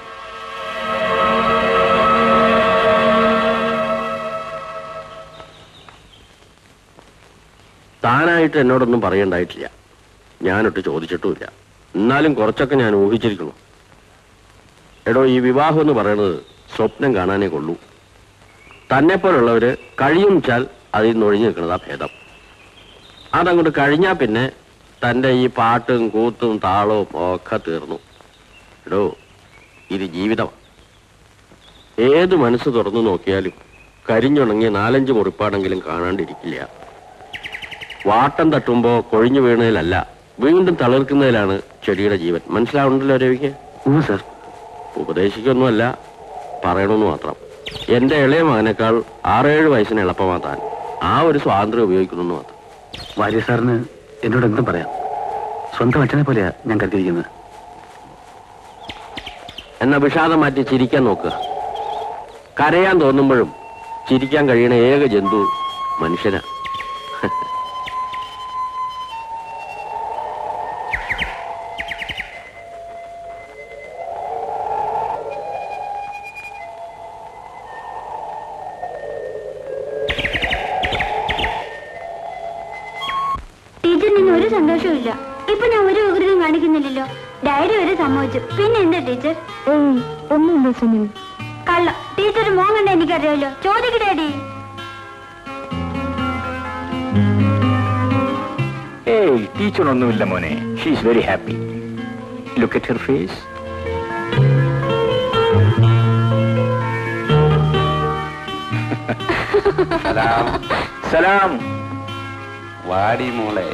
താനായിട്ട് എന്നോടൊന്നും പറയണ്ടായിട്ടില്ല, ഞാനൊട്ട് ചോദിച്ചിട്ടുമില്ല. എന്നാലും കുറച്ചൊക്കെ ഞാൻ ഊഹിച്ചിരിക്കുന്നു. എടോ, ഈ വിവാഹം എന്ന് പറയുന്നത് സ്വപ്നം കാണാനേ കൊള്ളൂ. തന്നെപ്പോലുള്ളവര് കഴിയും വെച്ചാൽ അതിൽ നിന്ന് ഒഴിഞ്ഞു നിൽക്കുന്നതാ ഭേദം. അതങ്ങോട്ട് കഴിഞ്ഞാൽ പിന്നെ തൻ്റെ ഈ പാട്ടും കൂത്തും താളവും ഒക്കെ തീർന്നു. എടോ, ഇത് ജീവിതമാണ്. ഏത് മനസ്സ് തുറന്നു നോക്കിയാലും കരിഞ്ഞുണങ്ങിയ നാലഞ്ച് മുറിപ്പാടെങ്കിലും കാണാണ്ടിരിക്കില്ല. വാട്ടം തട്ടുമ്പോ കൊഴിഞ്ഞു വീണതിലല്ല, വീണ്ടും തളിർക്കുന്നതിലാണ് ചെടിയുടെ ജീവൻ. മനസ്സിലാവുണ്ടല്ലോ രവിക്ക്? സർ, ഉപദേശിക്കൊന്നുമല്ല, പറയണമെന്ന് മാത്രം. എന്റെ ഇളയ മകനേക്കാൾ ആറേഴ് വയസ്സിന് എളുപ്പമാ താൻ. ആ ഒരു സ്വാതന്ത്ര്യം ഉപയോഗിക്കുന്നു മാത്രം. വാര്യ സാറിന് എന്നോട് എന്തും പറയാം. സ്വന്തം അച്ഛനെ പോലെയാ ഞാൻ കരുതിയിരിക്കുന്നത്. എന്നാ വിഷാദം മാറ്റി ചിരിക്കാൻ നോക്കുക. കരയാൻ തോന്നുമ്പോഴും ചിരിക്കാൻ കഴിയണ ഏക ജന്തു മനുഷ്യനാ. ടീച്ചറിന് ഒരു സന്തോഷവും. ഇപ്പൊ ഞാൻ ഒരു വികൃതം കാണിക്കുന്നില്ലല്ലോ. ഡയറി വരെ സമ്മതിച്ചു. പിന്നെ എന്താ ടീച്ചർ? ഒന്നുമില്ല സുനിൽ. കള്ള ടീച്ചർ മോൻ കണ്ട എനിക്കറിയാമല്ലോ. ചോദിക്ക് ഡാഡി. ഏയ്, ടീച്ചറൊന്നുമില്ല മോനെ. She is very happy. Look at her face. സലാം. സലാം. വാടി മോളെ.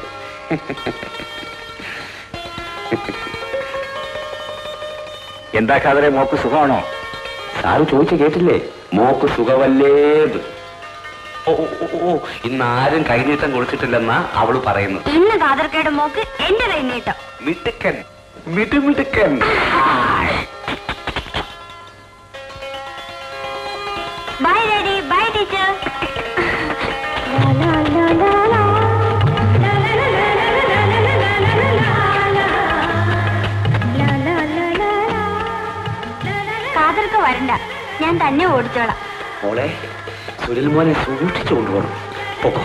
എന്താ കാതറെ, മോക്ക് സുഖമാണോ? സാറ് ചോദിച്ചു കേട്ടില്ലേ? മോക്ക് സുഖമല്ലേത്. ഓ ഓ ഓ ഇന്ന് ആരും കൈനീട്ടം കൊടുത്തിട്ടില്ലെന്നാ അവള് പറയുന്നത്. ഇന്ന് കാതർക്കയുടെ മോക്ക് എന്റെ കൈനീട്ടം. മിടുക്കൻ, മിടുമിടുക്കൻ. Bye daddy. Bye teacher. കാതർക്ക് വരണ്ട, ഞാൻ തന്നെ ഓടിച്ചോളാം. മോളെ, സുനിൽ മോനെ സൂക്ഷിച്ചു കൊണ്ടുപോകണം. പോക്കോ.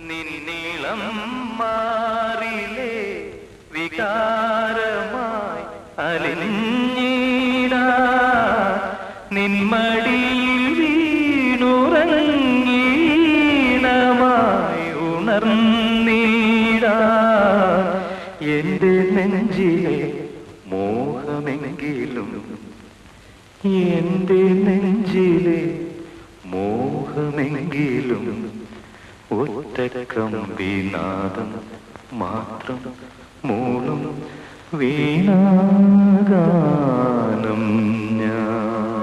നിന്നിളം മാറിലേ വികാരമായി അലിഞ്ഞീടാ നിന്മടിയിൽ വീണുറങ്ങീണമായി ഉണർന്നീടാ എന്റെ നെഞ്ചിലെ മോഹമെങ്കിലും എന്റെ നെഞ്ചിലെ മോഹമെങ്കിലും ഒറ്റക്കമ്പിനാദം മാത്രം മൂളും വീണാഗാനം ഞാൻ.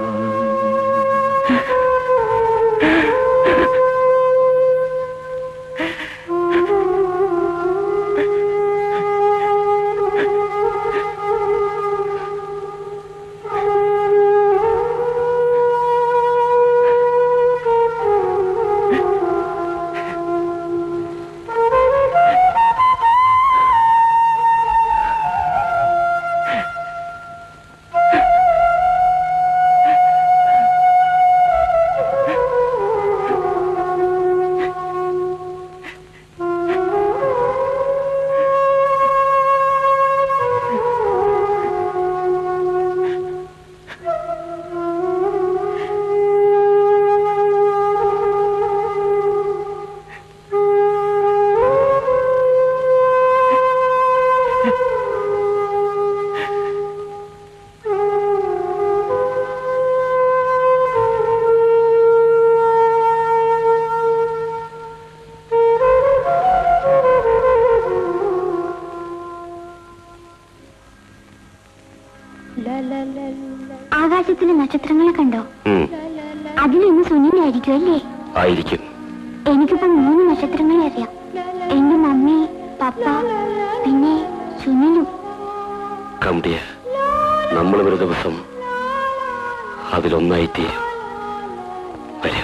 ആകാശത്തിലെ നക്ഷത്രങ്ങളെ കണ്ടോ? അതിലൊന്ന് സുനിലായിരിക്കും അല്ലേ? ആയിരിക്കും. എനിക്കിപ്പോ മൂന്ന് നക്ഷത്രങ്ങളെ അറിയാം. എന്റെ മമ്മി, പപ്പ, പിന്നെ സുനിലും. കമ്പിയ നമ്മൾ ഒരു ദിവസം അതിലൊന്നായിത്തീരും. വരൂ.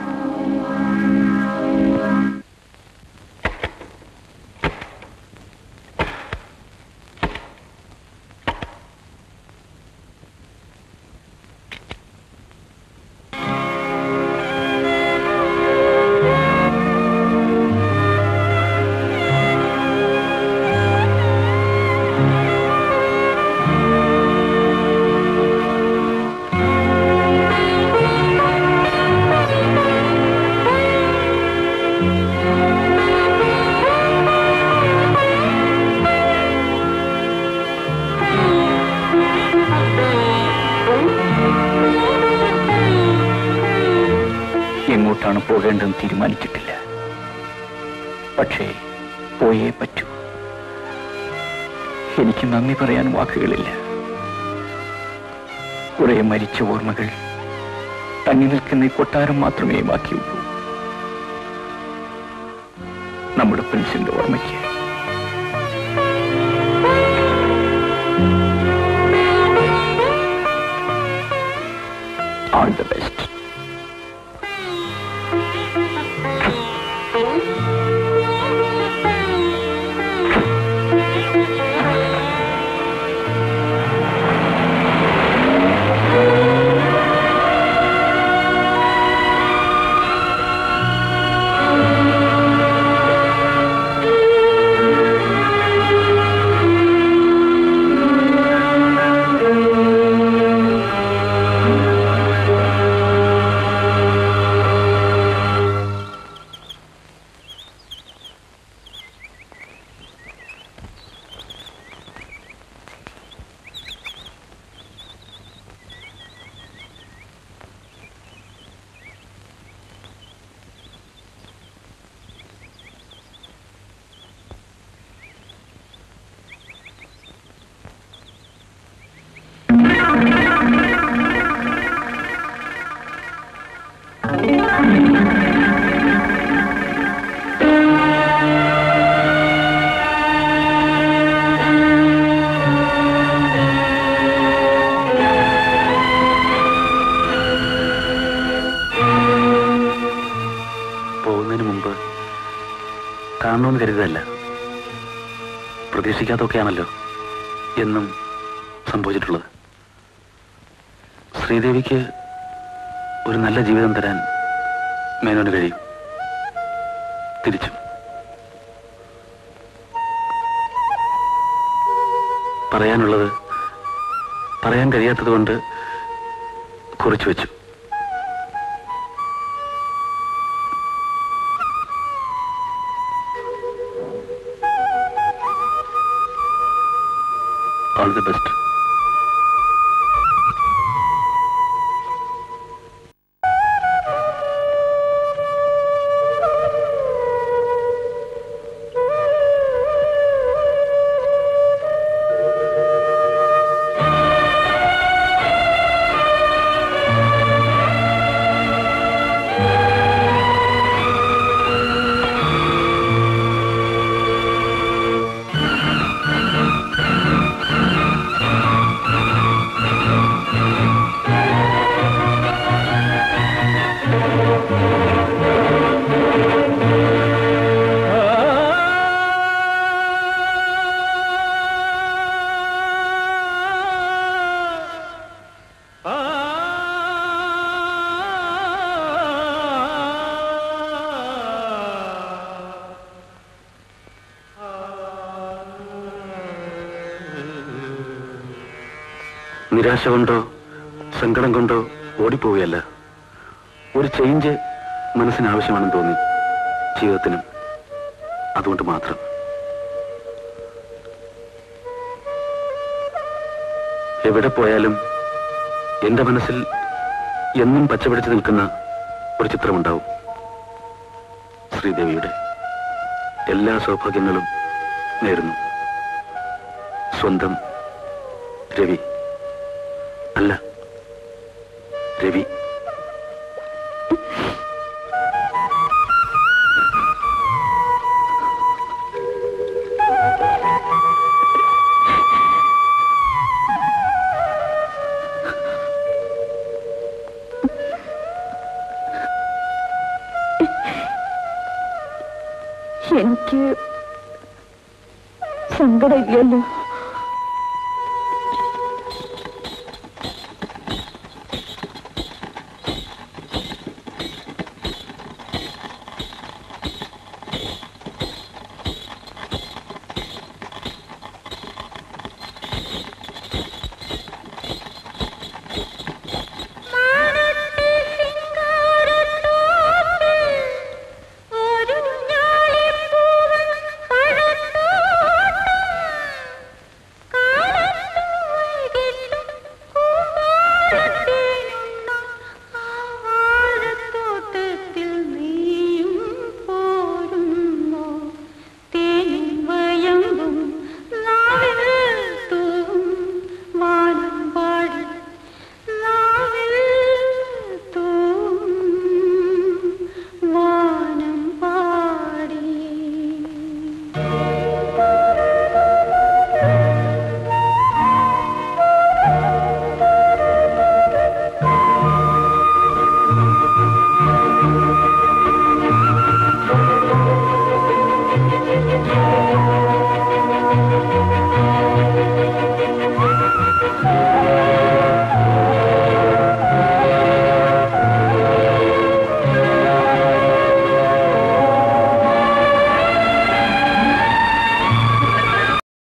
എങ്ങോട്ടാണ് പോകേണ്ടതെന്ന് തീരുമാനിച്ചിട്ടില്ല. പക്ഷേ പോയേ പറ്റൂ. എനിക്ക് നന്ദി പറയാൻ വാക്കുകളില്ല. കുറെ മരിച്ച ഓർമ്മകൾ തങ്ങി നിൽക്കുന്ന ഈ കൊട്ടാരം മാത്രമേ ബാക്കിയുള്ളൂ. നമ്മുടെ പ്രിൻസിന്റെ ഓർമ്മയ്ക്ക്. All the best. കാണണമെന്ന് കരുതല്ല, പ്രതീക്ഷിക്കാത്തൊക്കെയാണല്ലോ എന്നും സംഭവിച്ചിട്ടുള്ളത്. ശ്രീദേവിക്ക് ഒരു നല്ല ജീവിതം തരാൻ മേനോന് കഴിയും. തിരിച്ചും പറയാനുള്ളത് പറയാൻ കഴിയാത്തത് കൊണ്ട് കുറിച്ചു വെച്ചു. All the best. നിരാശ കൊണ്ടോ സങ്കടം കൊണ്ടോ ഓടിപ്പോവുകയല്ല, ഒരു ചേഞ്ച് മനസ്സിന് ആവശ്യമാണെന്ന് തോന്നി ജീവിതത്തിനും. അതുകൊണ്ട് മാത്രം. എവിടെ പോയാലും എന്റെ മനസ്സിൽ എന്നും പച്ചപിടിച്ചു നിൽക്കുന്ന ഒരു ചിത്രമുണ്ടാവും. ശ്രീദേവിയുടെ എല്ലാ സൗഭാഗ്യങ്ങളും നേരുന്നു. സ്വന്തം രവി. അല്ല, രവി. എനിക്ക് സങ്കടമില്ലല്ലോ.